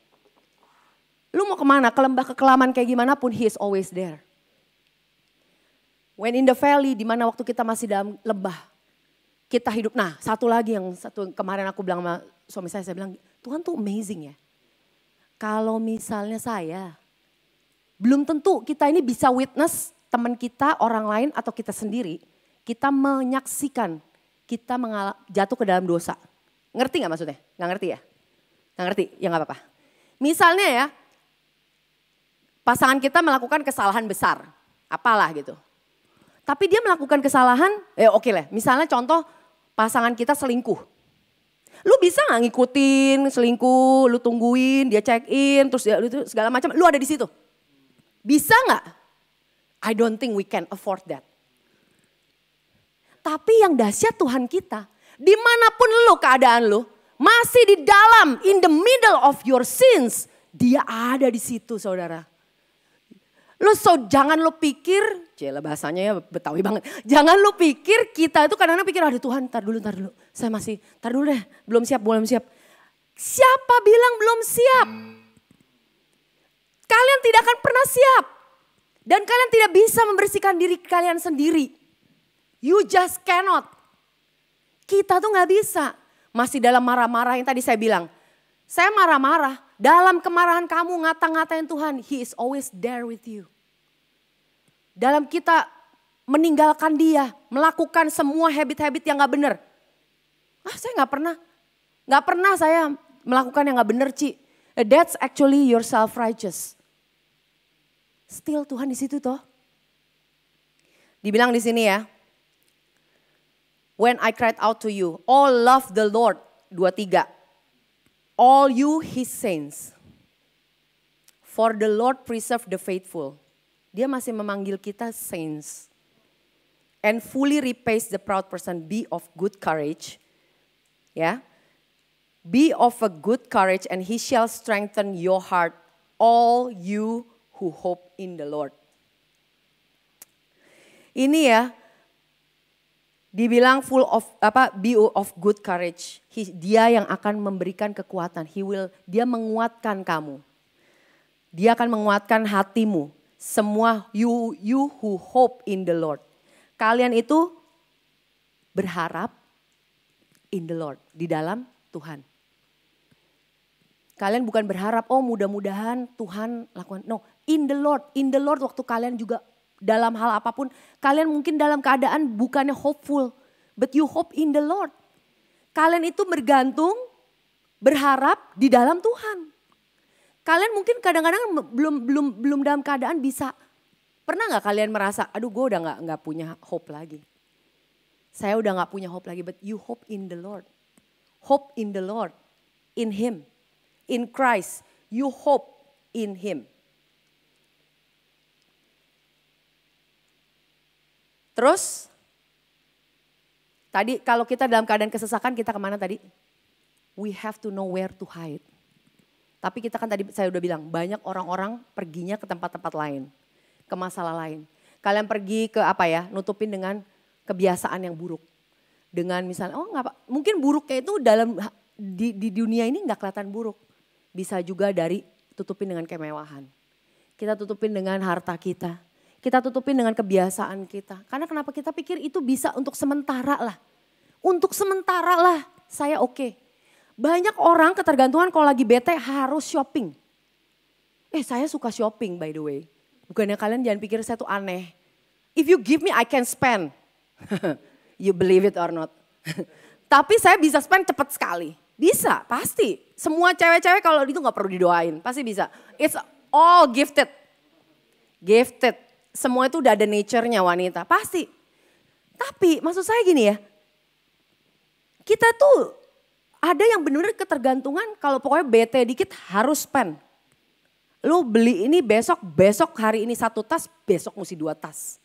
Lu mau kemana? Ke lembah kekelaman kayak gimana pun He is always there. When in the valley, dimana waktu kita masih dalam lembah. Kita hidup, nah satu lagi yang kemarin aku bilang sama suami saya bilang Tuhan tuh amazing ya. Kalau misalnya saya, belum tentu kita ini bisa witness teman kita, orang lain atau kita sendiri. Kita menyaksikan kita jatuh ke dalam dosa. Ngerti gak maksudnya? Gak ngerti ya? Nggak ngerti? Ya nggak apa-apa. Misalnya ya, pasangan kita melakukan kesalahan besar. Apalah gitu. Tapi dia melakukan kesalahan, oke lah. Misalnya contoh pasangan kita selingkuh. Lu bisa gak ngikutin selingkuh, lu tungguin, dia check in, terus dia, segala macam, lu ada di situ. Bisa gak? I don't think we can afford that. Tapi yang dahsyat Tuhan kita, dimanapun lu keadaan lu, masih di dalam, in the middle of your sins, dia ada di situ saudara. Jangan lu pikir, cila bahasanya ya Betawi banget. Jangan lu pikir kita itu kadang-kadang pikir, aduh Tuhan tar dulu. Saya masih, tar dulu deh, belum siap. Siapa bilang belum siap? Kalian tidak akan pernah siap. Dan kalian tidak bisa membersihkan diri kalian sendiri. You just cannot. Kita tuh gak bisa. Masih dalam marah-marah yang tadi saya bilang. Saya marah-marah. Dalam kemarahan kamu ngata-ngatain Tuhan, He is always there with you. Dalam kita meninggalkan dia, melakukan semua habit-habit yang gak benar. Saya gak pernah saya melakukan yang gak benar Ci. That's actually your self-righteous. Still Tuhan di situ toh. Dibilang di sini ya. When I cried out to you, all love the Lord. 23. All you his saints. For the Lord preserve the faithful. Dia masih memanggil kita saints. And fully repays the proud person. Be of good courage. Ya. Be of a good courage and he shall strengthen your heart. All you who hope in the Lord. Ini ya. Dibilang be of good courage. Dia yang akan memberikan kekuatan. Dia menguatkan kamu. Dia akan menguatkan hatimu. Semua you who hope in the Lord. Kalian itu berharap in the Lord. Di dalam Tuhan. Kalian bukan berharap, mudah-mudahan Tuhan lakukan. No, in the Lord. In the Lord waktu kalian juga dalam hal apapun. Kalian mungkin dalam keadaan bukannya hopeful. But you hope in the Lord. Kalian itu bergantung, berharap di dalam Tuhan. Kalian mungkin kadang-kadang belum dalam keadaan bisa. Pernah gak kalian merasa, aduh gue udah gak punya hope lagi. Saya udah gak punya hope lagi, but you hope in the Lord. Hope in the Lord, in Him, in Christ. You hope in Him. Terus, tadi kalau kita dalam keadaan kesesakan kita kemana tadi? We have to know where to hide. Tapi kita kan tadi saya udah bilang banyak orang-orang perginya ke tempat-tempat lain. Ke masalah lain. Kalian pergi ke nutupin dengan kebiasaan yang buruk. Dengan misalnya, mungkin buruknya itu di dunia ini gak kelihatan buruk. Bisa juga dari tutupin dengan kemewahan. Kita tutupin dengan harta kita. Kita tutupin dengan kebiasaan kita. Karena kenapa kita pikir itu bisa untuk sementara lah. Untuk sementara lah saya oke. Banyak orang ketergantungan kalau lagi bete harus shopping. Saya suka shopping by the way. Bukannya kalian jangan pikir saya tuh aneh. If you give me I can spend. You believe it or not. Tapi saya bisa spend cepat sekali. Bisa pasti. Semua cewek-cewek kalau itu gak perlu didoain. Pasti bisa. It's all gifted. Gifted. Semua itu udah ada nature-nya wanita. Pasti. Tapi maksud saya gini ya. Kita tuh ada yang benar-benar ketergantungan kalau pokoknya bete dikit harus spend. Lu beli ini besok hari ini 1 tas, besok mesti 2 tas.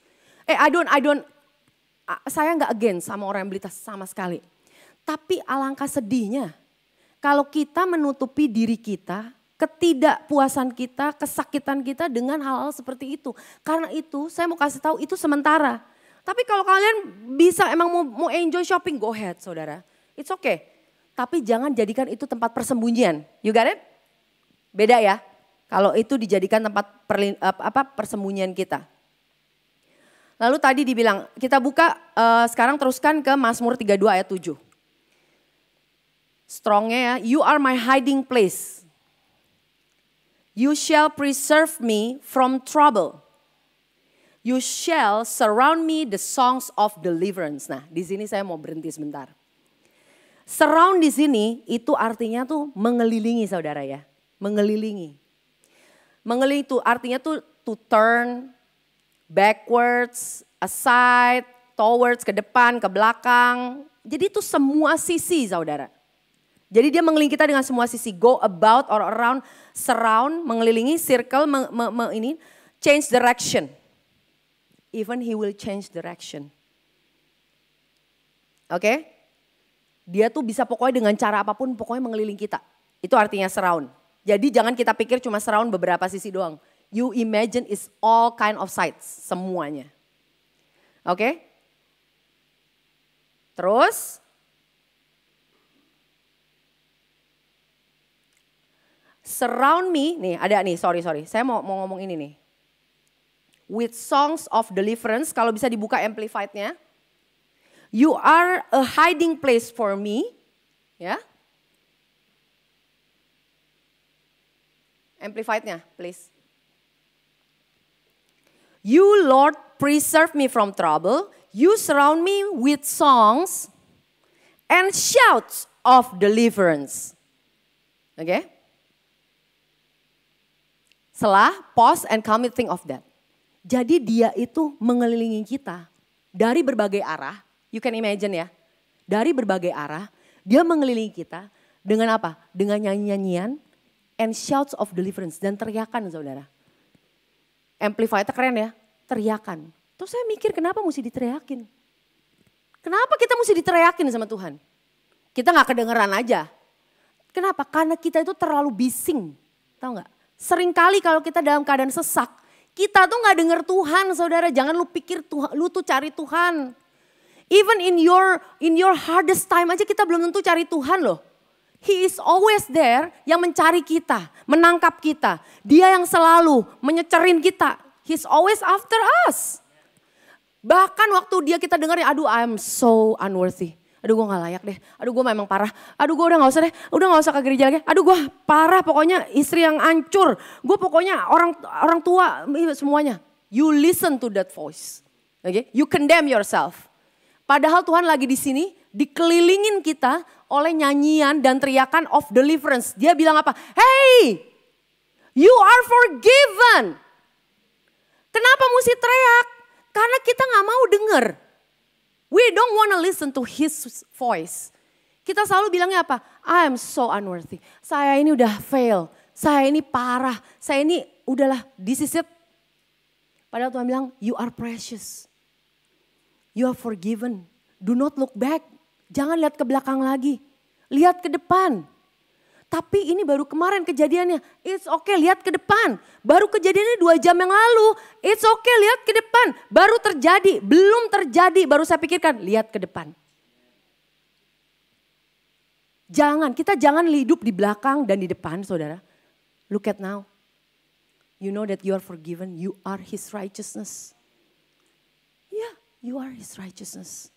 Saya gak against sama orang yang beli tas sama sekali. Tapi alangkah sedihnya kalau kita menutupi diri kita, ketidakpuasan kita, kesakitan kita dengan hal-hal seperti itu. Karena itu saya mau kasih tahu itu sementara. Tapi kalau kalian bisa emang mau enjoy shopping, go ahead saudara. It's okay. Tapi jangan jadikan itu tempat persembunyian. You got it? Beda ya. Kalau itu dijadikan tempat persembunyian kita. Lalu tadi dibilang, kita buka sekarang teruskan ke Mazmur 32 ayat 7. Strongnya ya, you are my hiding place. You shall preserve me from trouble. You shall surround me the songs of deliverance. Nah, di sini saya mau berhenti sebentar. Surround di sini itu artinya tuh mengelilingi saudara ya. Mengelilingi. Mengelilingi itu artinya tuh to turn, backwards, aside, towards, ke depan, ke belakang. Jadi itu semua sisi saudara. Jadi dia mengelilingi kita dengan semua sisi. Go about or around, surround, mengelilingi, circle, ini change direction. Even he will change direction. Oke? Dia tuh bisa pokoknya dengan cara apapun pokoknya mengelilingi kita. Itu artinya surround. Jadi jangan kita pikir cuma surround beberapa sisi doang. You imagine is all kind of sides, semuanya. Oke? Terus surround me, nih ada nih, sorry. Saya mau ngomong ini nih. With songs of deliverance, kalau bisa dibuka amplified-nya. You are a hiding place for me, ya. Amplified-nya, please. You Lord preserve me from trouble. You surround me with songs and shouts of deliverance. Oke. Setelah pause and calmly think of that. Jadi dia itu mengelilingi kita dari berbagai arah. You can imagine ya. Dari berbagai arah dia mengelilingi kita dengan apa? Dengan nyanyi-nyanyian and shouts of deliverance. Dan teriakan saudara. Amplified-nya keren ya. Teriakan. Terus saya mikir kenapa mesti diteriakin? Kenapa kita mesti diteriakin sama Tuhan? Kita gak kedengeran aja. Kenapa? Karena kita itu terlalu bising. Tahu gak? Seringkali kalau kita dalam keadaan sesak. Kita tuh gak denger Tuhan saudara. Jangan lu pikir lu tuh cari Tuhan. Even in your hardest time aja kita belum tentu cari Tuhan loh. He is always there yang mencari kita, menangkap kita. Dia yang selalu menyecerin kita. He's always after us. Bahkan waktu kita dengerin, aduh I am so unworthy. Aduh gue gak layak deh, aduh gue memang parah. Aduh gue udah gak usah deh, udah gak usah ke gereja lagi. Aduh gue parah pokoknya istri yang hancur. Gue pokoknya orang tua semuanya. You listen to that voice. Okay? You condemn yourself. Padahal Tuhan lagi di sini dikelilingin kita oleh nyanyian dan teriakan of deliverance. Dia bilang apa? Hey, you are forgiven. Kenapa mesti teriak? Karena kita gak mau denger. We don't want to listen to his voice. Kita selalu bilangnya apa? I am so unworthy. Saya ini udah fail. Saya ini parah. Saya ini udahlah, this is it. Padahal Tuhan bilang, you are precious. You are forgiven. Do not look back. Jangan lihat ke belakang lagi. Lihat ke depan. Tapi ini baru kemarin kejadiannya. It's okay, lihat ke depan. Baru kejadiannya 2 jam yang lalu. It's okay, lihat ke depan. Baru terjadi, belum terjadi. Baru saya pikirkan, lihat ke depan. Kita jangan hidup di belakang dan di depan saudara. Look at now. You know that you are forgiven. You are his righteousness. Yeah, you are his righteousness.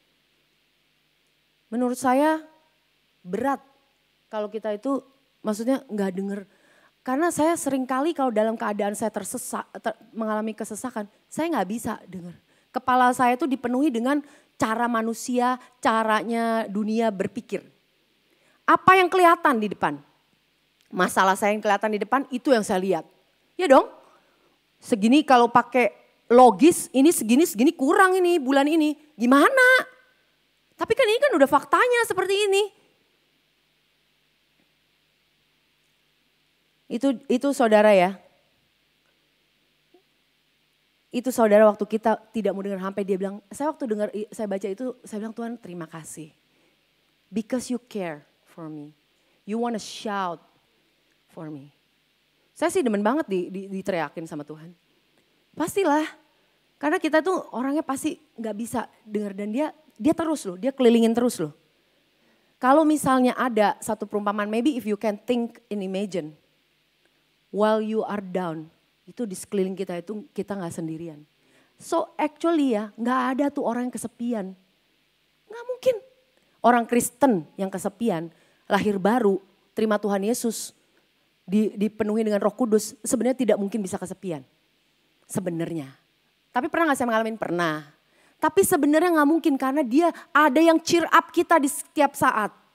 Menurut saya berat kalau kita itu maksudnya nggak denger. Karena saya sering kali kalau dalam keadaan saya mengalami kesesakan, saya nggak bisa denger. Kepala saya itu dipenuhi dengan cara manusia, caranya dunia berpikir. Apa yang kelihatan di depan? Masalah saya yang kelihatan di depan itu yang saya lihat. Ya dong, segini kalau pakai logis ini segini kurang ini bulan ini. Gimana? Tapi kan ini kan udah faktanya seperti ini. Itu saudara ya. Itu saudara waktu kita tidak mau dengar sampai dia bilang, saya baca itu, saya bilang Tuhan terima kasih. Because you care for me. You wanna shout for me. Saya sih demen banget diteriakin sama Tuhan. Pastilah. Karena kita tuh orangnya pasti gak bisa dengar dan dia terus loh, dia kelilingin terus loh. Kalau misalnya ada satu perumpamaan, maybe if you can think and imagine. While you are down, itu di sekeliling kita itu kita gak sendirian. So actually ya gak ada tuh orang yang kesepian. Gak mungkin. Orang Kristen yang kesepian, lahir baru, terima Tuhan Yesus, dipenuhi dengan Roh Kudus, sebenarnya tidak mungkin bisa kesepian. Sebenarnya. Tapi pernah gak saya mengalami? Pernah. Tapi sebenarnya gak mungkin karena dia ada yang cheer up kita di setiap saat.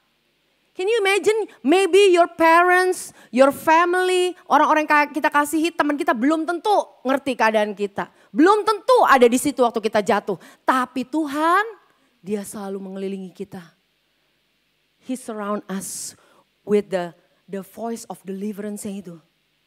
Can you imagine maybe your parents, your family, orang-orang yang kita kasihi, teman kita belum tentu ngerti keadaan kita. Belum tentu ada di situ waktu kita jatuh. Tapi Tuhan, Dia selalu mengelilingi kita. He surround us with the voice of deliverance itu.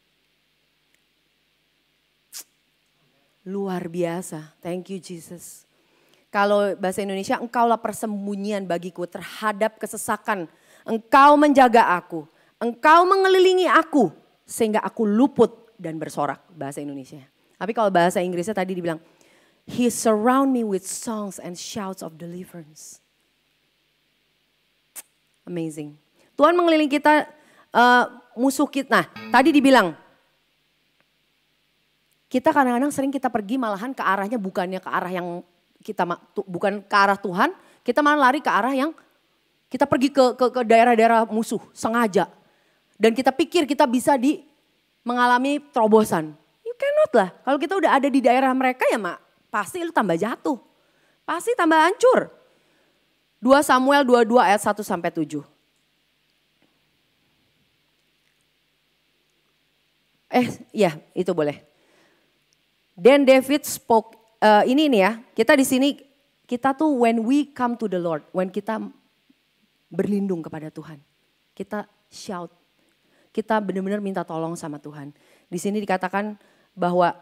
Luar biasa. Thank you Jesus. Kalau bahasa Indonesia, engkaulah persembunyian bagiku terhadap kesesakan. Engkau menjaga aku, engkau mengelilingi aku sehingga aku luput dan bersorak, bahasa Indonesia. Tapi kalau bahasa Inggrisnya tadi dibilang, He surround me with songs and shouts of deliverance. Amazing. Tuhan mengelilingi kita, musuh kita. Nah, tadi dibilang, kita kadang-kadang sering kita pergi malahan ke arahnya bukannya ke arah yang kita, bukan ke arah Tuhan, kita malah lari ke arah yang kita pergi ke daerah-daerah musuh sengaja. Dan kita pikir kita bisa mengalami terobosan. You cannot lah. Kalau kita udah ada di daerah mereka ya pasti lu tambah jatuh. Pasti tambah hancur. 2 Samuel 22 ayat 1 sampai 7. Ya itu boleh. Then David spoke, ini ya, kita di sini, kita tuh when we come to the Lord, when kita berlindung kepada Tuhan. Kita shout. Kita benar-benar minta tolong sama Tuhan. Di sini dikatakan bahwa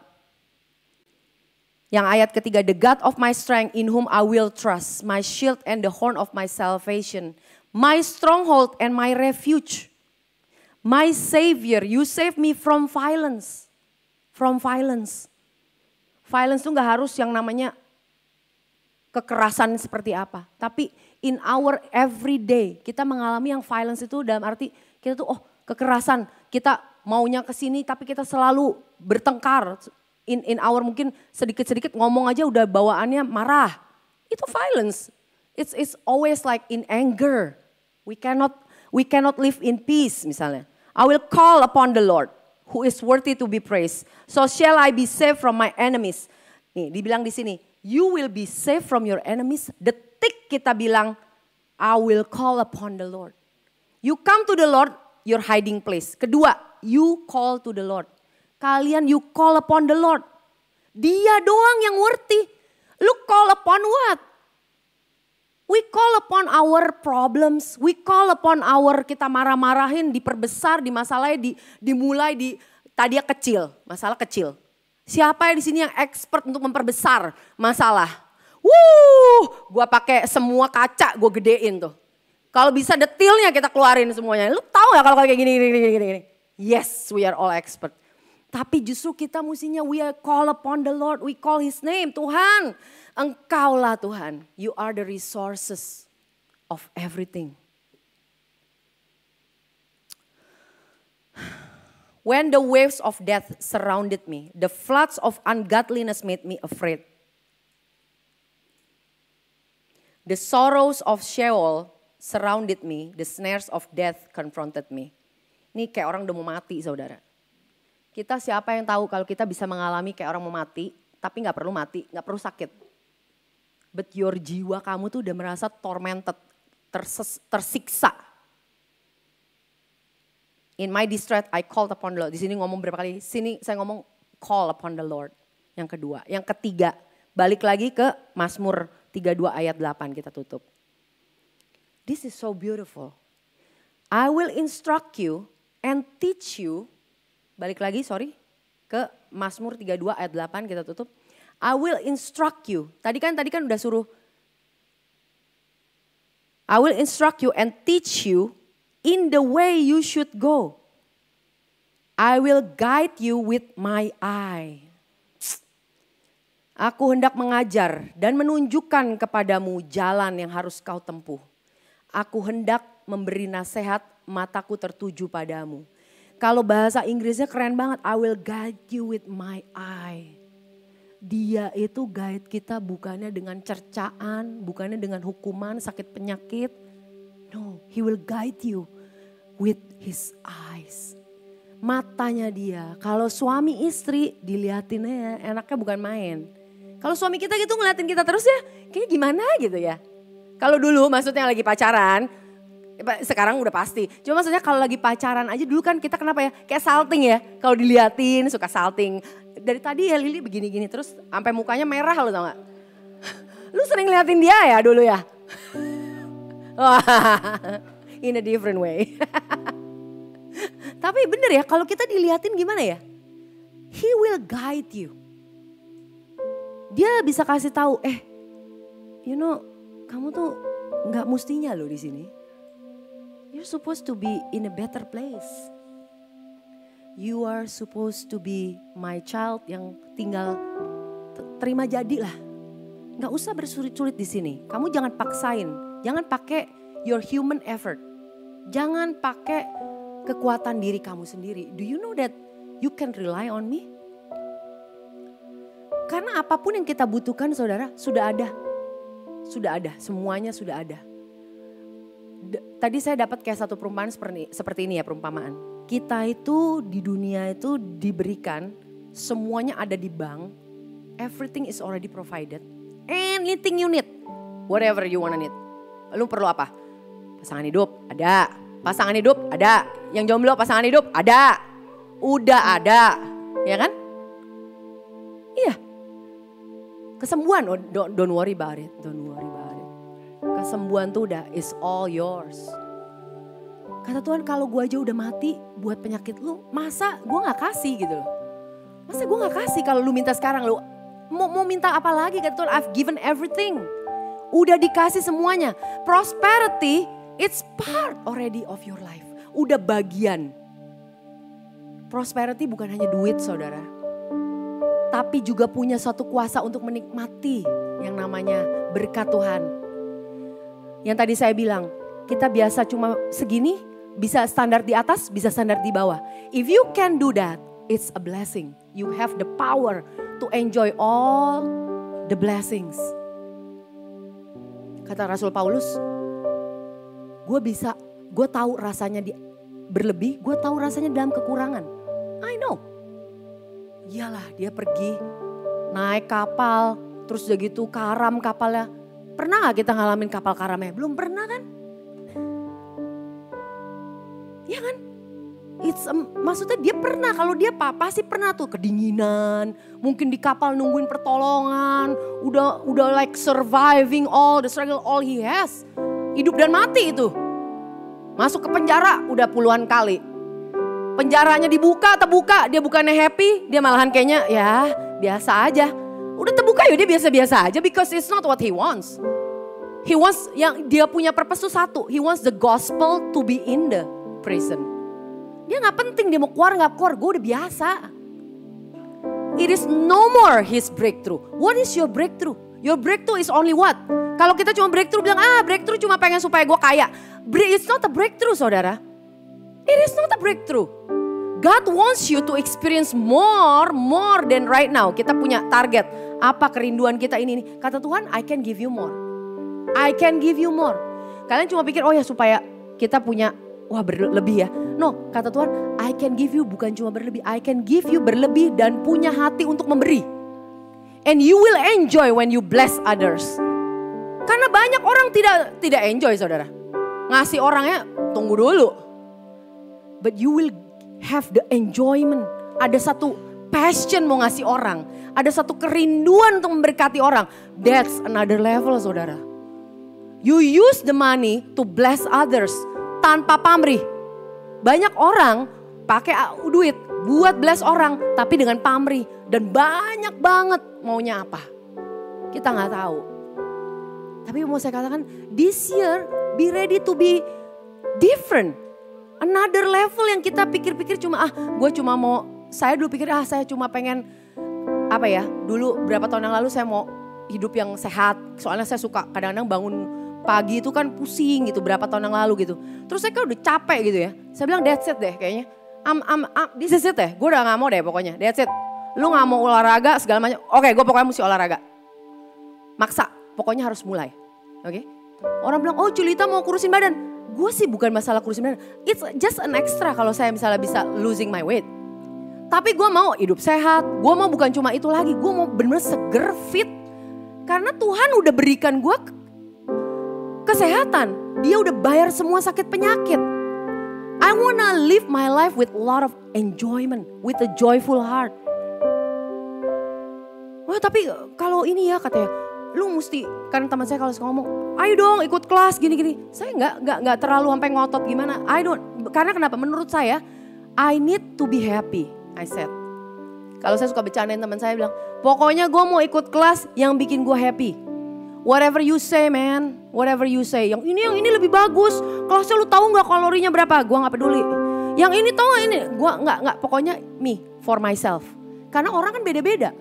yang ayat ketiga, the God of my strength in whom I will trust, my shield and the horn of my salvation, my stronghold and my refuge, my savior, you save me from violence. From violence. Violence itu gak harus yang namanya kekerasan seperti apa. Tapi in our everyday kita mengalami yang violence itu dalam arti kita tuh kekerasan. Kita maunya ke sini tapi kita selalu bertengkar. In our mungkin sedikit-sedikit ngomong aja udah bawaannya marah. Itu violence. It's always like in anger. We cannot live in peace misalnya. I will call upon the Lord who is worthy to be praised. So shall I be saved from my enemies. Nih dibilang di sini, you will be saved from your enemies. Detik kita bilang, I will call upon the Lord. You come to the Lord, your hiding place. Kedua, you call to the Lord. Kalian you call upon the Lord. Dia doang yang worthy. Lu call upon what? We call upon our problems. We call upon our kita marah-marahin, diperbesar, dimasalahnya, dimulai tadinya kecil, masalah kecil. Siapa yang di sini yang expert untuk memperbesar masalah? Gua pakai semua kaca, gua gedein tuh. Kalau bisa detailnya kita keluarin semuanya. Lu tahu ya kalau kayak gini. Yes, we are all expert. Tapi justru kita mestinya we call upon the Lord, we call His name. Tuhan, Engkaulah Tuhan. You are the resources of everything. When the waves of death surrounded me, the floods of ungodliness made me afraid. The sorrows of Sheol surrounded me, the snares of death confronted me. Ini kayak orang udah mau mati saudara. Kita siapa yang tahu kalau kita bisa mengalami kayak orang mau mati, tapi gak perlu mati, gak perlu sakit. But your jiwa kamu tuh udah merasa tormented, tersiksa. In my distress I called upon the Lord. Di sini ngomong berapa kali? Sini saya ngomong call upon the Lord. Yang kedua. Yang ketiga, balik lagi ke Mazmur 32 ayat 8 kita tutup. This is so beautiful. I will instruct you and teach you. Balik lagi ke Mazmur 32 ayat 8 kita tutup. I will instruct you. Tadi kan udah suruh. I will instruct you and teach you in the way you should go. I will guide you with my eye. Aku hendak mengajar dan menunjukkan kepadamu jalan yang harus kau tempuh. Aku hendak memberi nasihat, mataku tertuju padamu. Kalau bahasa Inggrisnya keren banget. I will guide you with my eye. Dia itu guide kita bukannya dengan cercaan, bukannya dengan hukuman, sakit penyakit. No, He will guide you with His eyes. Matanya dia. Kalau suami istri dilihatinnya enaknya bukan main. Kalau suami kita gitu ngeliatin kita terus ya kayaknya gimana gitu ya. Kalau dulu maksudnya lagi pacaran, Sekarang udah pasti. Cuma maksudnya kalau lagi pacaran aja dulu kan kita kenapa ya? Kayak salting ya. Kalau diliatin suka salting. Dari tadi ya Lili begini-gini terus sampai mukanya merah lo tau gak? Lu sering liatin dia ya dulu ya? In a different way. Tapi bener ya kalau kita diliatin gimana ya? He will guide you. Dia bisa kasih tahu, you know, kamu tuh nggak mustinya loh di sini. You're supposed to be in a better place. You are supposed to be my child yang tinggal terima jadi lah. Nggak usah bersulit-sulit di sini. Kamu jangan paksain, jangan pakai your human effort. Jangan pakai kekuatan diri kamu sendiri. Do you know that you can rely on me? Karena apapun yang kita butuhkan saudara sudah ada. Sudah ada, semuanya sudah ada. Tadi saya dapat kayak satu perumpamaan seperti ini ya perumpamaan. Kita itu di dunia itu diberikan semuanya ada di bank. Everything is already provided. Anything you need, whatever you wanna need. Lu perlu apa? Pasangan hidup, ada. Pasangan hidup, ada. Yang jomblo pasangan hidup, ada. Udah ada, ya kan? Iya. Kesembuhan, don't worry about it, don't worry about it. Kesembuhan tuh udah is all yours. Kata Tuhan kalau gue aja udah mati buat penyakit lu, masa gue gak kasih gitu loh. Masa gue gak kasih kalau lu minta sekarang lu mau minta apa lagi? Kata Tuhan I've given everything. Udah dikasih semuanya. Prosperity it's part already of your life. Udah bagian. Prosperity bukan hanya duit saudara. Tapi juga punya suatu kuasa untuk menikmati yang namanya berkat Tuhan. Yang tadi saya bilang, kita biasa cuma segini, bisa standar di atas, bisa standar di bawah. If you can do that, it's a blessing. You have the power to enjoy all the blessings. Kata Rasul Paulus, gue tahu rasanya berlebih, gue tahu rasanya dalam kekurangan. I know. Iyalah dia pergi naik kapal, terus udah gitu karam kapalnya. Pernah gak kita ngalamin kapal karamnya? Belum pernah kan? Ya kan? Maksudnya dia pernah, kalau dia pasti pernah tuh kedinginan. Mungkin di kapal nungguin pertolongan. Udah like surviving all the struggle, all he has. Hidup dan mati itu. Masuk ke penjara udah puluhan kali. Penjaranya dibuka, terbuka, dia bukannya happy. Dia malahan kayaknya ya biasa aja. Udah terbuka ya dia biasa-biasa aja because it's not what he wants. He wants yang dia punya purpose tuh satu. He wants the gospel to be in the prison. Dia gak penting dia mau keluar gak keluar. Gue udah biasa. It is no more his breakthrough. What is your breakthrough? Your breakthrough is only what? Kalau kita cuma breakthrough bilang breakthrough cuma pengen supaya gue kaya. It's not a breakthrough saudara. It is not a breakthrough. God wants you to experience more than right now. Kita punya target. Apa kerinduan kita ini? Kata Tuhan, I can give you more. I can give you more. Kalian cuma pikir, oh ya supaya kita punya, berlebih ya. No, kata Tuhan, I can give you bukan cuma berlebih. I can give you berlebih dan punya hati untuk memberi. And you will enjoy when you bless others. Karena banyak orang tidak enjoy saudara. Ngasih orangnya, tunggu dulu. But you will have the enjoyment. Ada satu passion mau ngasih orang. Ada satu kerinduan untuk memberkati orang. That's another level saudara. You use the money to bless others tanpa pamrih. Banyak orang pakai duit buat bless orang tapi dengan pamrih. Dan banyak banget maunya apa. Kita gak tahu. Tapi mau saya katakan this year be ready to be different. Another level yang kita pikir-pikir cuma saya dulu pikir saya cuma pengen dulu berapa tahun yang lalu saya mau hidup yang sehat. Soalnya saya suka kadang-kadang bangun pagi itu kan pusing gitu berapa tahun yang lalu gitu. Terus saya kan udah capek gitu ya. Saya bilang that's it deh kayaknya. This is it deh, gue udah gak mau deh pokoknya, that's it. Lu gak mau olahraga segala macam, oke gue pokoknya mesti olahraga. Maksa, pokoknya harus mulai, oke. Orang bilang, oh Julita mau kurusin badan. Gue sih bukan masalah kurusin badan, it's just an extra kalau saya misalnya bisa losing my weight. Tapi gue mau hidup sehat, gue mau bukan cuma itu lagi, gue mau bener-bener seger, fit. Karena Tuhan udah berikan gue kesehatan. Dia udah bayar semua sakit penyakit. I wanna live my life with a lot of enjoyment, with a joyful heart. Wah tapi kalau ini ya katanya, lu mesti, kan teman saya kalau suka ngomong, ayo dong ikut kelas gini-gini. Saya nggak terlalu sampai ngotot gimana. Karena kenapa? Menurut saya, I need to be happy, I said. Kalau saya suka bercandain teman saya bilang, pokoknya gue mau ikut kelas yang bikin gue happy. Whatever you say man, whatever you say. Yang ini lebih bagus. Kelasnya lu tahu nggak kalorinya berapa? Gue nggak peduli. Yang ini tahu nggak ini? Gue nggak. Pokoknya me for myself. Karena orang kan beda-beda.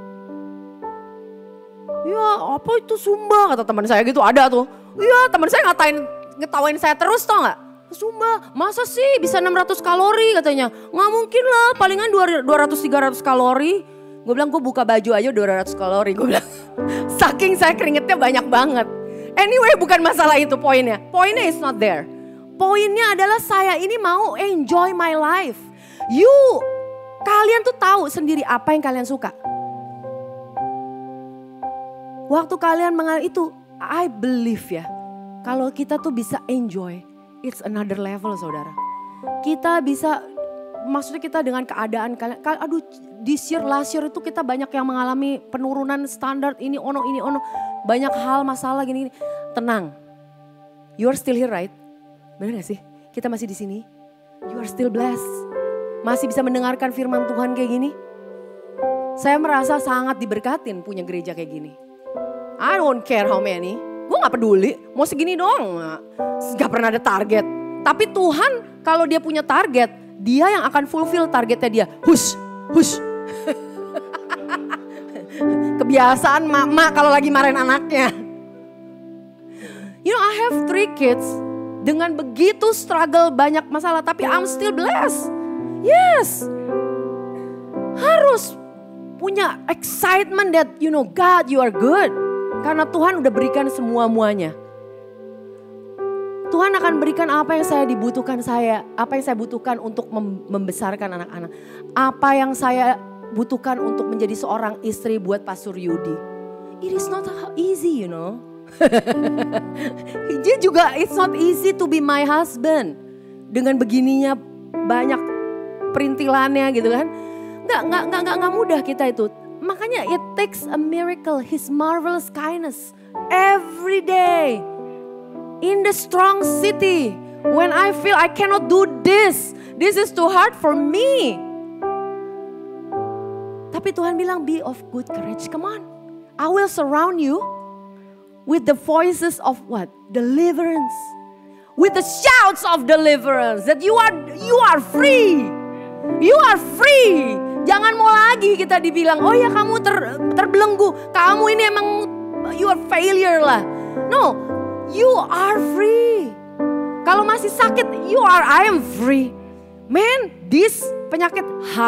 Ya apa itu Zumba kata teman saya gitu ada tuh. Ya teman saya ngetawain saya terus tau nggak? Zumba, masa sih bisa 600 kalori katanya. Nggak mungkin lah, palingan 200-300 kalori. Gue bilang gue buka baju aja 200 kalori. Gue bilang saking saya keringetnya banyak banget. Anyway bukan masalah itu poinnya. Poinnya is not there. Poinnya adalah saya ini mau enjoy my life. Kalian tuh tahu sendiri apa yang kalian suka. Waktu kalian mengalami itu, I believe ya. Kalau kita tuh bisa enjoy. It's another level saudara. Kita bisa, maksudnya kita dengan keadaan kalian. Aduh this year, last year itu kita banyak yang mengalami penurunan standar ini ono. Banyak hal masalah gini. Tenang. You are still here right? Benar gak sih? Kita masih di sini. You are still blessed. Masih bisa mendengarkan firman Tuhan kayak gini. Saya merasa sangat diberkatin punya gereja kayak gini. I don't care how many. Gue gak peduli, mau segini doang. Gak pernah ada target. Tapi Tuhan kalau dia punya target, dia yang akan fulfill targetnya dia. Hush. Kebiasaan mama kalau lagi marahin anaknya. You know I have 3 kids. Dengan begitu struggle banyak masalah, tapi I'm still blessed. Yes. Harus punya excitement that you know God you are good. Karena Tuhan udah berikan semua-muanya. Tuhan akan berikan apa yang saya butuhkan untuk membesarkan anak-anak. Apa yang saya butuhkan untuk menjadi seorang istri buat Pastor Yudi. It is not easy you know. Dia juga it's not easy to be my husband. Dengan begininya banyak perintilannya gitu kan. Nggak mudah kita itu. Makanya it takes a miracle, His marvelous kindness every day. In the strong city, when I feel I cannot do this is too hard for me. Tapi Tuhan bilang be of good courage, come on. I will surround you with the voices of what? Deliverance. With the shouts of deliverance that you are free. You are free. Jangan mau lagi kita dibilang, oh ya kamu terbelenggu. Kamu ini emang you are failure lah. No, you are free. Kalau masih sakit, I am free. Man, this penyakit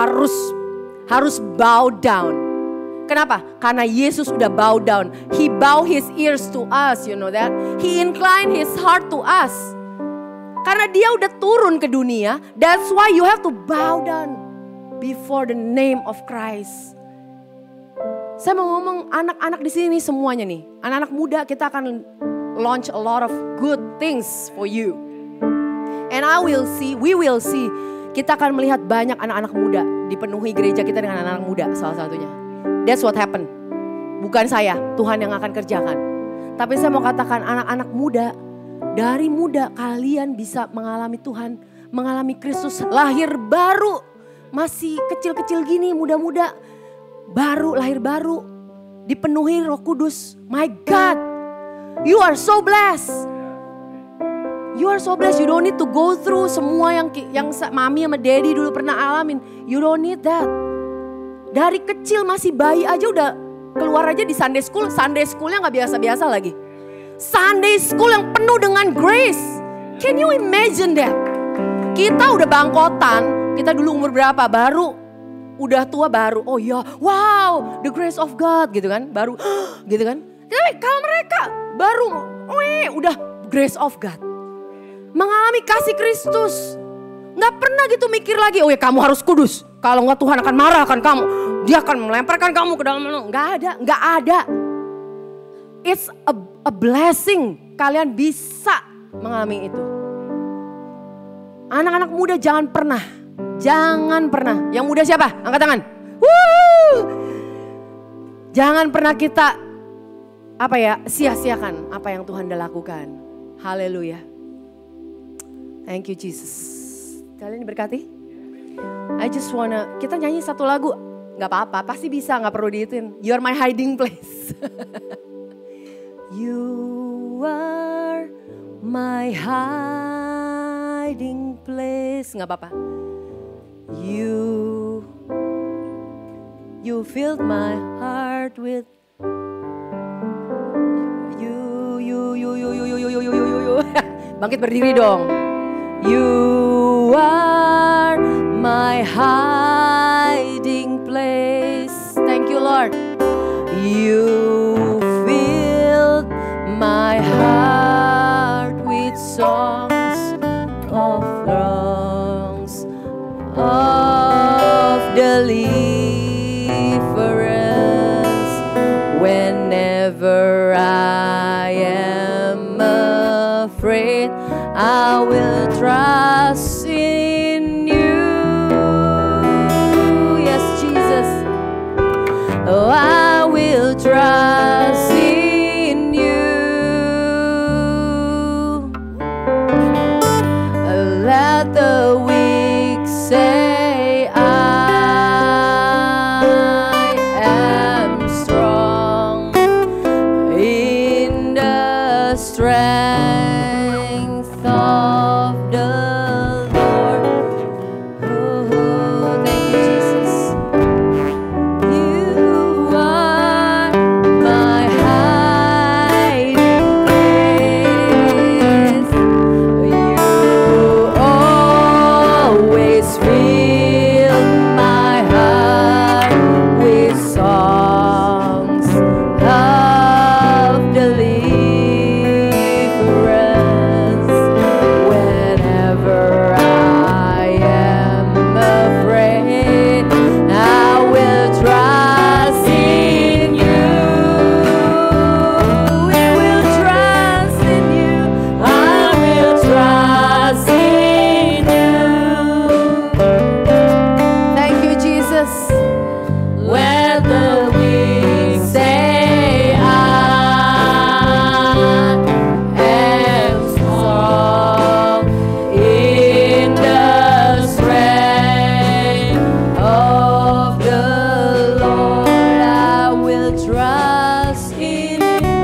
harus bow down. Kenapa? Karena Yesus udah bow down. He bow his ears to us, you know that. He incline his heart to us. Karena dia udah turun ke dunia, that's why you have to bow down before the name of Christ. Saya mau ngomong anak-anak di sini semuanya nih. Anak-anak muda kita akan launch a lot of good things for you. And we will see. Kita akan melihat banyak anak-anak muda. Dipenuhi gereja kita dengan anak-anak muda salah satunya. That's what happened. Bukan saya, Tuhan yang akan kerjakan. Tapi saya mau katakan anak-anak muda. Dari muda kalian bisa mengalami Tuhan. Mengalami Kristus lahir baru. Masih kecil-kecil gini, muda-muda, lahir baru, dipenuhi Roh Kudus. My God, you are so blessed. You are so blessed. You don't need to go through semua yang mami sama daddy dulu pernah alamin. You don't need that. Dari kecil masih bayi aja udah keluar aja di Sunday school. Sunday schoolnya nggak biasa-biasa lagi. Sunday school yang penuh dengan grace. Can you imagine that? Kita udah bangkotan. Kita dulu umur berapa? Udah tua baru. Oh ya, wow, the grace of God gitu kan. Baru gitu kan. Tapi kalau mereka baru, udah grace of God. Mengalami kasih Kristus. Gak pernah gitu mikir lagi, oh ya kamu harus kudus. Kalau enggak Tuhan akan marah akan kamu. Dia akan melemparkan kamu ke dalam. Gak ada. It's a blessing. Kalian bisa mengalami itu. Anak-anak muda jangan pernah. Yang muda siapa? Angkat tangan. Woo! Jangan pernah kita sia-siakan apa yang Tuhan udah lakukan. Haleluya. Thank you Jesus. Kalian diberkati? I just wanna, kita nyanyi satu lagu. Gak apa-apa, pasti bisa, gak perlu diituin. You are my hiding place. You are my hiding place. Gak apa-apa. You filled my heart with you. Bangkit berdiri dong. You are my hiding place. Thank you Lord. You filled my heart with songs of deliverance. Whenever I am afraid, I will trust in you. Yes, Jesus. Oh, I will trust in you. Let the weak say I am strong in the strength of the Lord. Oh, thank you, Jesus. You are my hiding place. You always fill my heart with songs of deliverance. Whenever I am afraid, I will trust in you. We will trust in you. I will trust in you. Thank you, Jesus. When the weak say I am strong in the strength of the Lord, I will trust in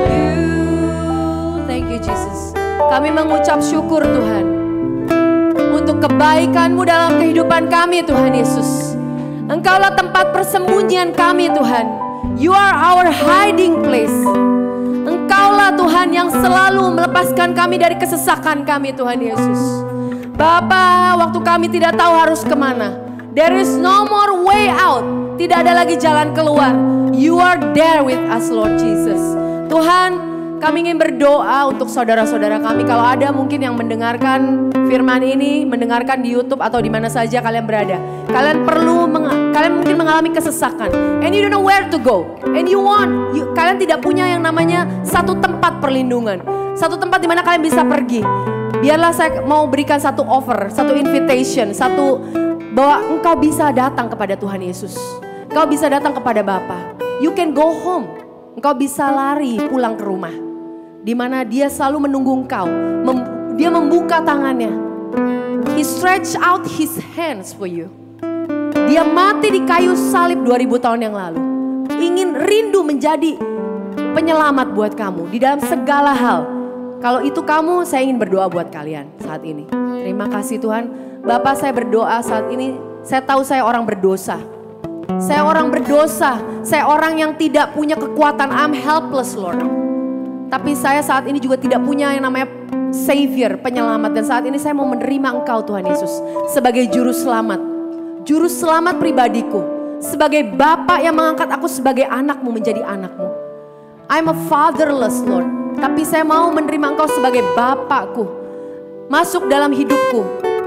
you. Thank you Jesus. Kami mengucap syukur Tuhan untuk kebaikan-Mu dalam kehidupan kami Tuhan Yesus. Engkaulah tempat persembunyian kami Tuhan. You are our hiding place. Engkaulah Tuhan yang selalu melepaskan kami dari kesesakan kami Tuhan Yesus. Bapa, waktu kami tidak tahu harus kemana, there is no more way out. Tidak ada lagi jalan keluar. You are there with us Lord Jesus. Tuhan, kami ingin berdoa untuk saudara-saudara kami. Kalau ada mungkin yang mendengarkan firman ini, mendengarkan di YouTube atau di mana saja kalian berada. Kalian mungkin mengalami kesesakan. And you don't know where to go. And kalian tidak punya yang namanya satu tempat perlindungan. Satu tempat di mana kalian bisa pergi. Biarlah saya mau berikan satu offer, satu invitation, bahwa engkau bisa datang kepada Tuhan Yesus. Engkau bisa datang kepada Bapa. You can go home. Engkau bisa lari pulang ke rumah. Di mana Dia selalu menunggu engkau. Dia membuka tangannya. He stretch out His hands for you. Dia mati di kayu salib 2000 tahun yang lalu. Ingin rindu menjadi penyelamat buat kamu di dalam segala hal. Kalau itu kamu, saya ingin berdoa buat kalian saat ini. Terima kasih Tuhan. Bapak, saya berdoa saat ini. Saya tahu saya orang berdosa. Saya orang berdosa. Saya orang yang tidak punya kekuatan. I'm helpless Lord. Tapi saya saat ini juga tidak punya yang namanya Savior, penyelamat. Dan saat ini saya mau menerima Engkau Tuhan Yesus sebagai juru selamat. Juru selamat pribadiku. Sebagai Bapa yang mengangkat aku sebagai anakmu menjadi anakmu. I'm a fatherless Lord. Tapi saya mau menerima Engkau sebagai Bapakku. Masuk dalam hidupku.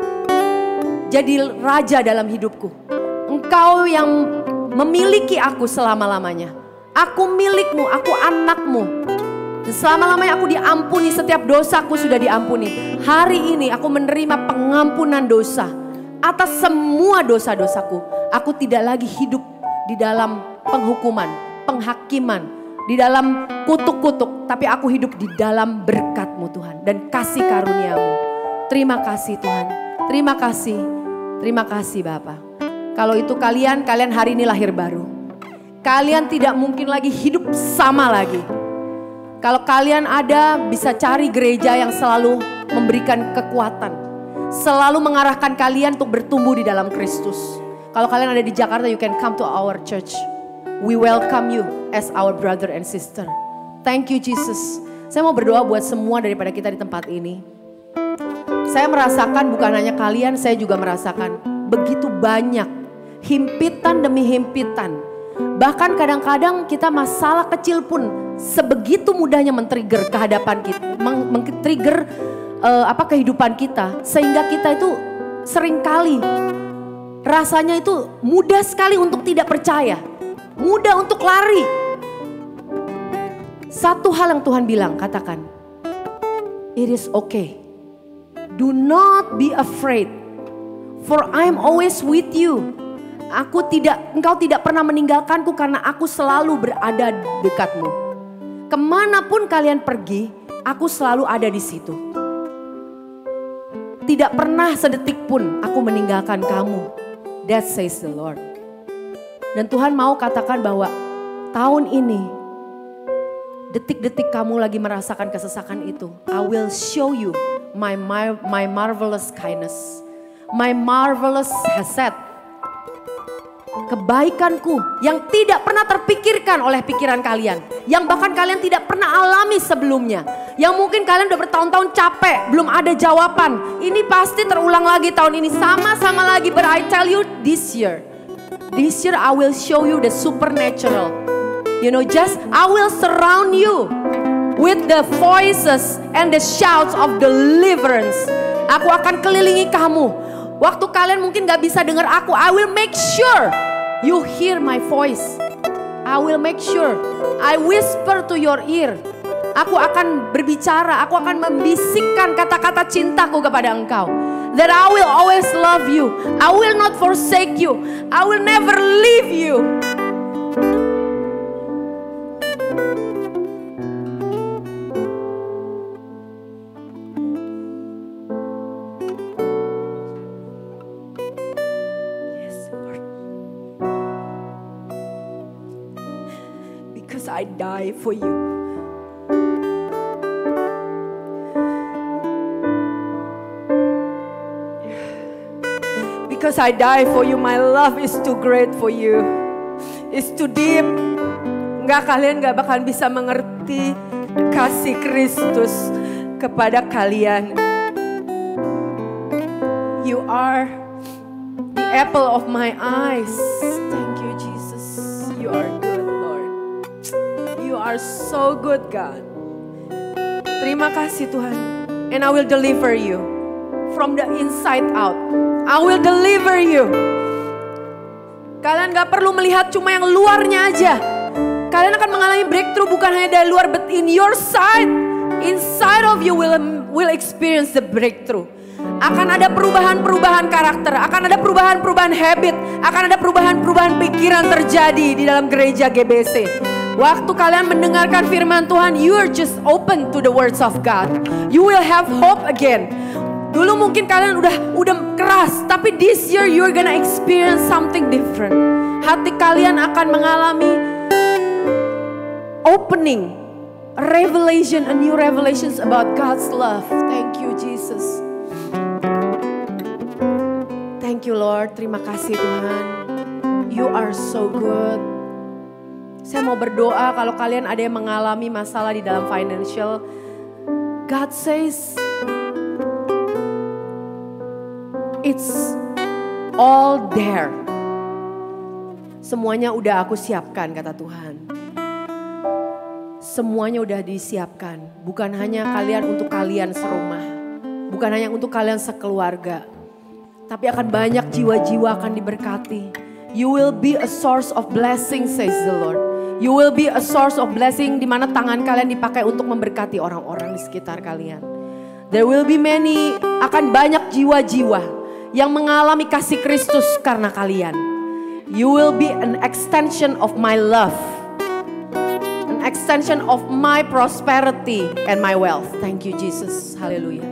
Jadi raja dalam hidupku. Engkau yang memiliki aku selama-lamanya. Aku milikmu, aku anakmu. Selama-lamanya aku diampuni, setiap dosaku sudah diampuni. Hari ini aku menerima pengampunan dosa atas semua dosa-dosaku. Aku tidak lagi hidup di dalam penghukuman, penghakiman, di dalam kutuk-kutuk. Tapi aku hidup di dalam berkat-Mu Tuhan dan kasih karunia-Mu. Terima kasih Tuhan, terima kasih. Terima kasih Bapa. Kalau itu kalian hari ini lahir baru. Kalian tidak mungkin lagi hidup sama lagi. Kalau kalian ada, bisa cari gereja yang selalu memberikan kekuatan. Selalu mengarahkan kalian untuk bertumbuh di dalam Kristus. Kalau kalian ada di Jakarta, you can come to our church. We welcome you as our brother and sister. Thank you Jesus. Saya mau berdoa buat semua daripada kita di tempat ini. Saya merasakan bukan hanya kalian, saya juga merasakan begitu banyak himpitan demi himpitan. Bahkan kadang-kadang kita masalah kecil pun sebegitu mudahnya men-trigger kehadapan kita, men-trigger kehidupan kita, sehingga kita itu seringkali rasanya itu mudah sekali untuk tidak percaya, mudah untuk lari. Satu hal yang Tuhan bilang, katakan, it is okay. Do not be afraid, for I am always with you. Engkau tidak pernah meninggalkanku karena aku selalu berada dekatmu. Kemanapun kalian pergi, aku selalu ada di situ. Tidak pernah sedetik pun aku meninggalkan kamu. That says the Lord. Dan Tuhan mau katakan bahwa tahun ini, detik-detik kamu lagi merasakan kesesakan itu, I will show you my marvelous kindness, my marvelous hasad. Kebaikanku yang tidak pernah terpikirkan oleh pikiran kalian. Yang bahkan kalian tidak pernah alami sebelumnya. Yang mungkin kalian udah bertahun-tahun capek, belum ada jawaban. Ini pasti terulang lagi tahun ini. Sama-sama lagi, but I tell you this year I will show you the supernatural. You know, just I will surround you with the voices and the shouts of deliverance. Aku akan kelilingi kamu. Waktu kalian mungkin gak bisa dengar aku, I will make sure you hear my voice. I will make sure I whisper to your ear. Aku akan berbicara, aku akan membisikkan kata-kata cintaku kepada engkau. That I will always love you. I will not forsake you. I will never leave you. I die for you. Because I die for you, my love is too great for you. It's too deep. Kalian gak bakal bisa mengerti kasih Kristus kepada kalian. You are the apple of my eyes. Thank you Jesus. You are good. You are so good God. Terima kasih Tuhan. And I will deliver you from the inside out. I will deliver you. Kalian gak perlu melihat cuma yang luarnya aja. Kalian akan mengalami breakthrough bukan hanya dari luar, but in your side, inside of you will experience the breakthrough. Akan ada perubahan-perubahan karakter, akan ada perubahan-perubahan habit, akan ada perubahan-perubahan pikiran terjadi di dalam gereja GBC. Waktu kalian mendengarkan firman Tuhan, you are just open to the words of God. You will have hope again. Dulu mungkin kalian udah keras, tapi this year you are gonna experience something different. Hati kalian akan mengalami opening, revelation, a new revelations about God's love. Thank you Jesus. Thank you Lord, terima kasih Tuhan. You are so good. Saya mau berdoa kalau kalian ada yang mengalami masalah di dalam financial. God says, it's all there. Semuanya udah aku siapkan kata Tuhan. Semuanya udah disiapkan. Bukan hanya kalian untuk kalian serumah. Bukan hanya untuk kalian sekeluarga. Tapi akan banyak jiwa-jiwa akan diberkati. You will be a source of blessing says the Lord. You will be a source of blessing di mana tangan kalian dipakai untuk memberkati orang-orang di sekitar kalian. There will be many, akan banyak jiwa-jiwa yang mengalami kasih Kristus karena kalian. You will be an extension of my love. An extension of my prosperity and my wealth. Thank you Jesus. Haleluya.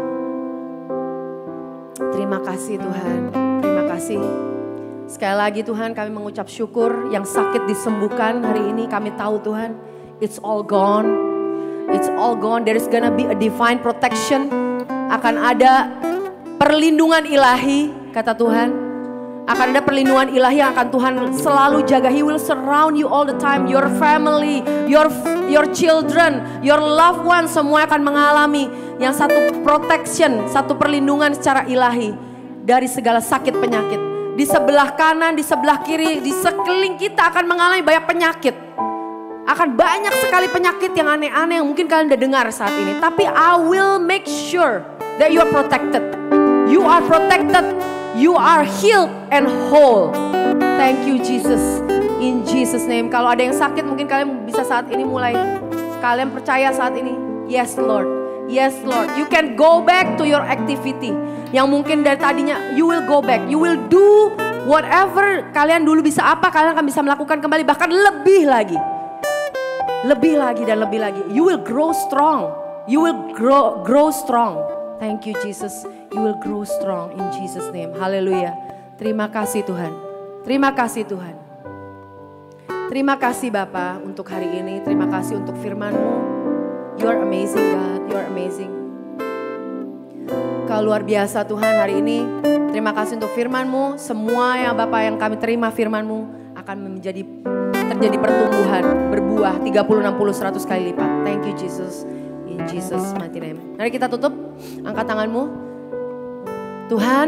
Terima kasih Tuhan. Terima kasih. Sekali lagi Tuhan, kami mengucap syukur. Yang sakit disembuhkan hari ini, kami tahu Tuhan, it's all gone. It's all gone. There is gonna be a divine protection. Akan ada perlindungan ilahi, kata Tuhan. Akan ada perlindungan ilahi yang akan Tuhan selalu jaga. He will surround you all the time. Your family, your children, your loved ones, semua akan mengalami yang satu protection, satu perlindungan secara ilahi dari segala sakit penyakit. Di sebelah kanan, di sebelah kiri, di sekeliling kita akan mengalami banyak penyakit. Akan banyak sekali penyakit yang aneh-aneh yang mungkin kalian udah dengar saat ini. Tapi I will make sure that you are protected. You are protected. You are healed and whole. Thank you Jesus. In Jesus name. Kalau ada yang sakit mungkin kalian bisa saat ini mulai. Kalian percaya saat ini. Yes Lord. Yes Lord. You can go back to your activity. Yang mungkin dari tadinya you will go back. You will do whatever kalian dulu bisa apa. Kalian akan bisa melakukan kembali. Bahkan lebih lagi. Lebih lagi dan lebih lagi. You will grow strong. You will grow strong. Thank you Jesus. You will grow strong in Jesus name. Haleluya. Terima kasih Tuhan. Terima kasih Tuhan. Terima kasih Bapa untuk hari ini. Terima kasih untuk firman-Mu. You are amazing God. You are amazing. Kau luar biasa Tuhan hari ini. Terima kasih untuk firman-Mu. Semua yang Bapa yang kami terima firman-Mu akan terjadi pertumbuhan, berbuah 30, 60, 100 kali lipat. Thank you Jesus. In Jesus mighty name. Mari kita tutup. Angkat tanganmu. Tuhan.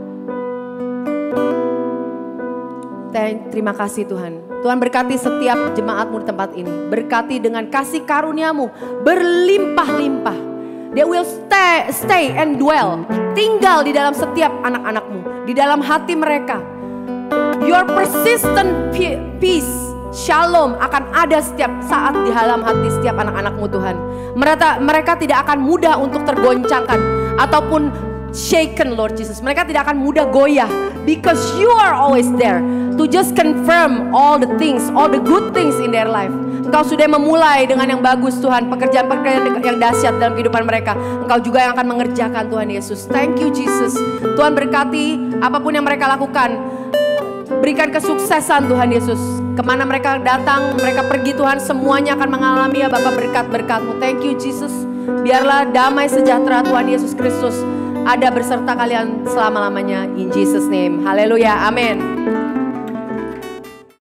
Terima kasih Tuhan. Tuhan berkati setiap jemaat-Mu di tempat ini. Berkati dengan kasih karunia-Mu berlimpah-limpah. They will stay and dwell. Tinggal di dalam setiap anak-anak-Mu. Di dalam hati mereka. Your persistent peace, shalom akan ada setiap saat di dalam hati setiap anak-anak-Mu Tuhan. Mereka tidak akan mudah untuk tergoncangkan ataupun shaken Lord Jesus. Mereka tidak akan mudah goyah. Because you are always there. To just confirm all the things, all the good things in their life. Engkau sudah memulai dengan yang bagus Tuhan. Pekerjaan-pekerjaan yang dahsyat dalam kehidupan mereka. Engkau juga yang akan mengerjakan Tuhan Yesus. Thank you Jesus. Tuhan berkati apapun yang mereka lakukan. Berikan kesuksesan Tuhan Yesus. Kemana mereka datang, mereka pergi Tuhan. Semuanya akan mengalami ya Bapak berkat-berkat-Mu. Thank you Jesus. Biarlah damai sejahtera Tuhan Yesus Kristus ada berserta kalian selama-lamanya. In Jesus name. Haleluya. Amin.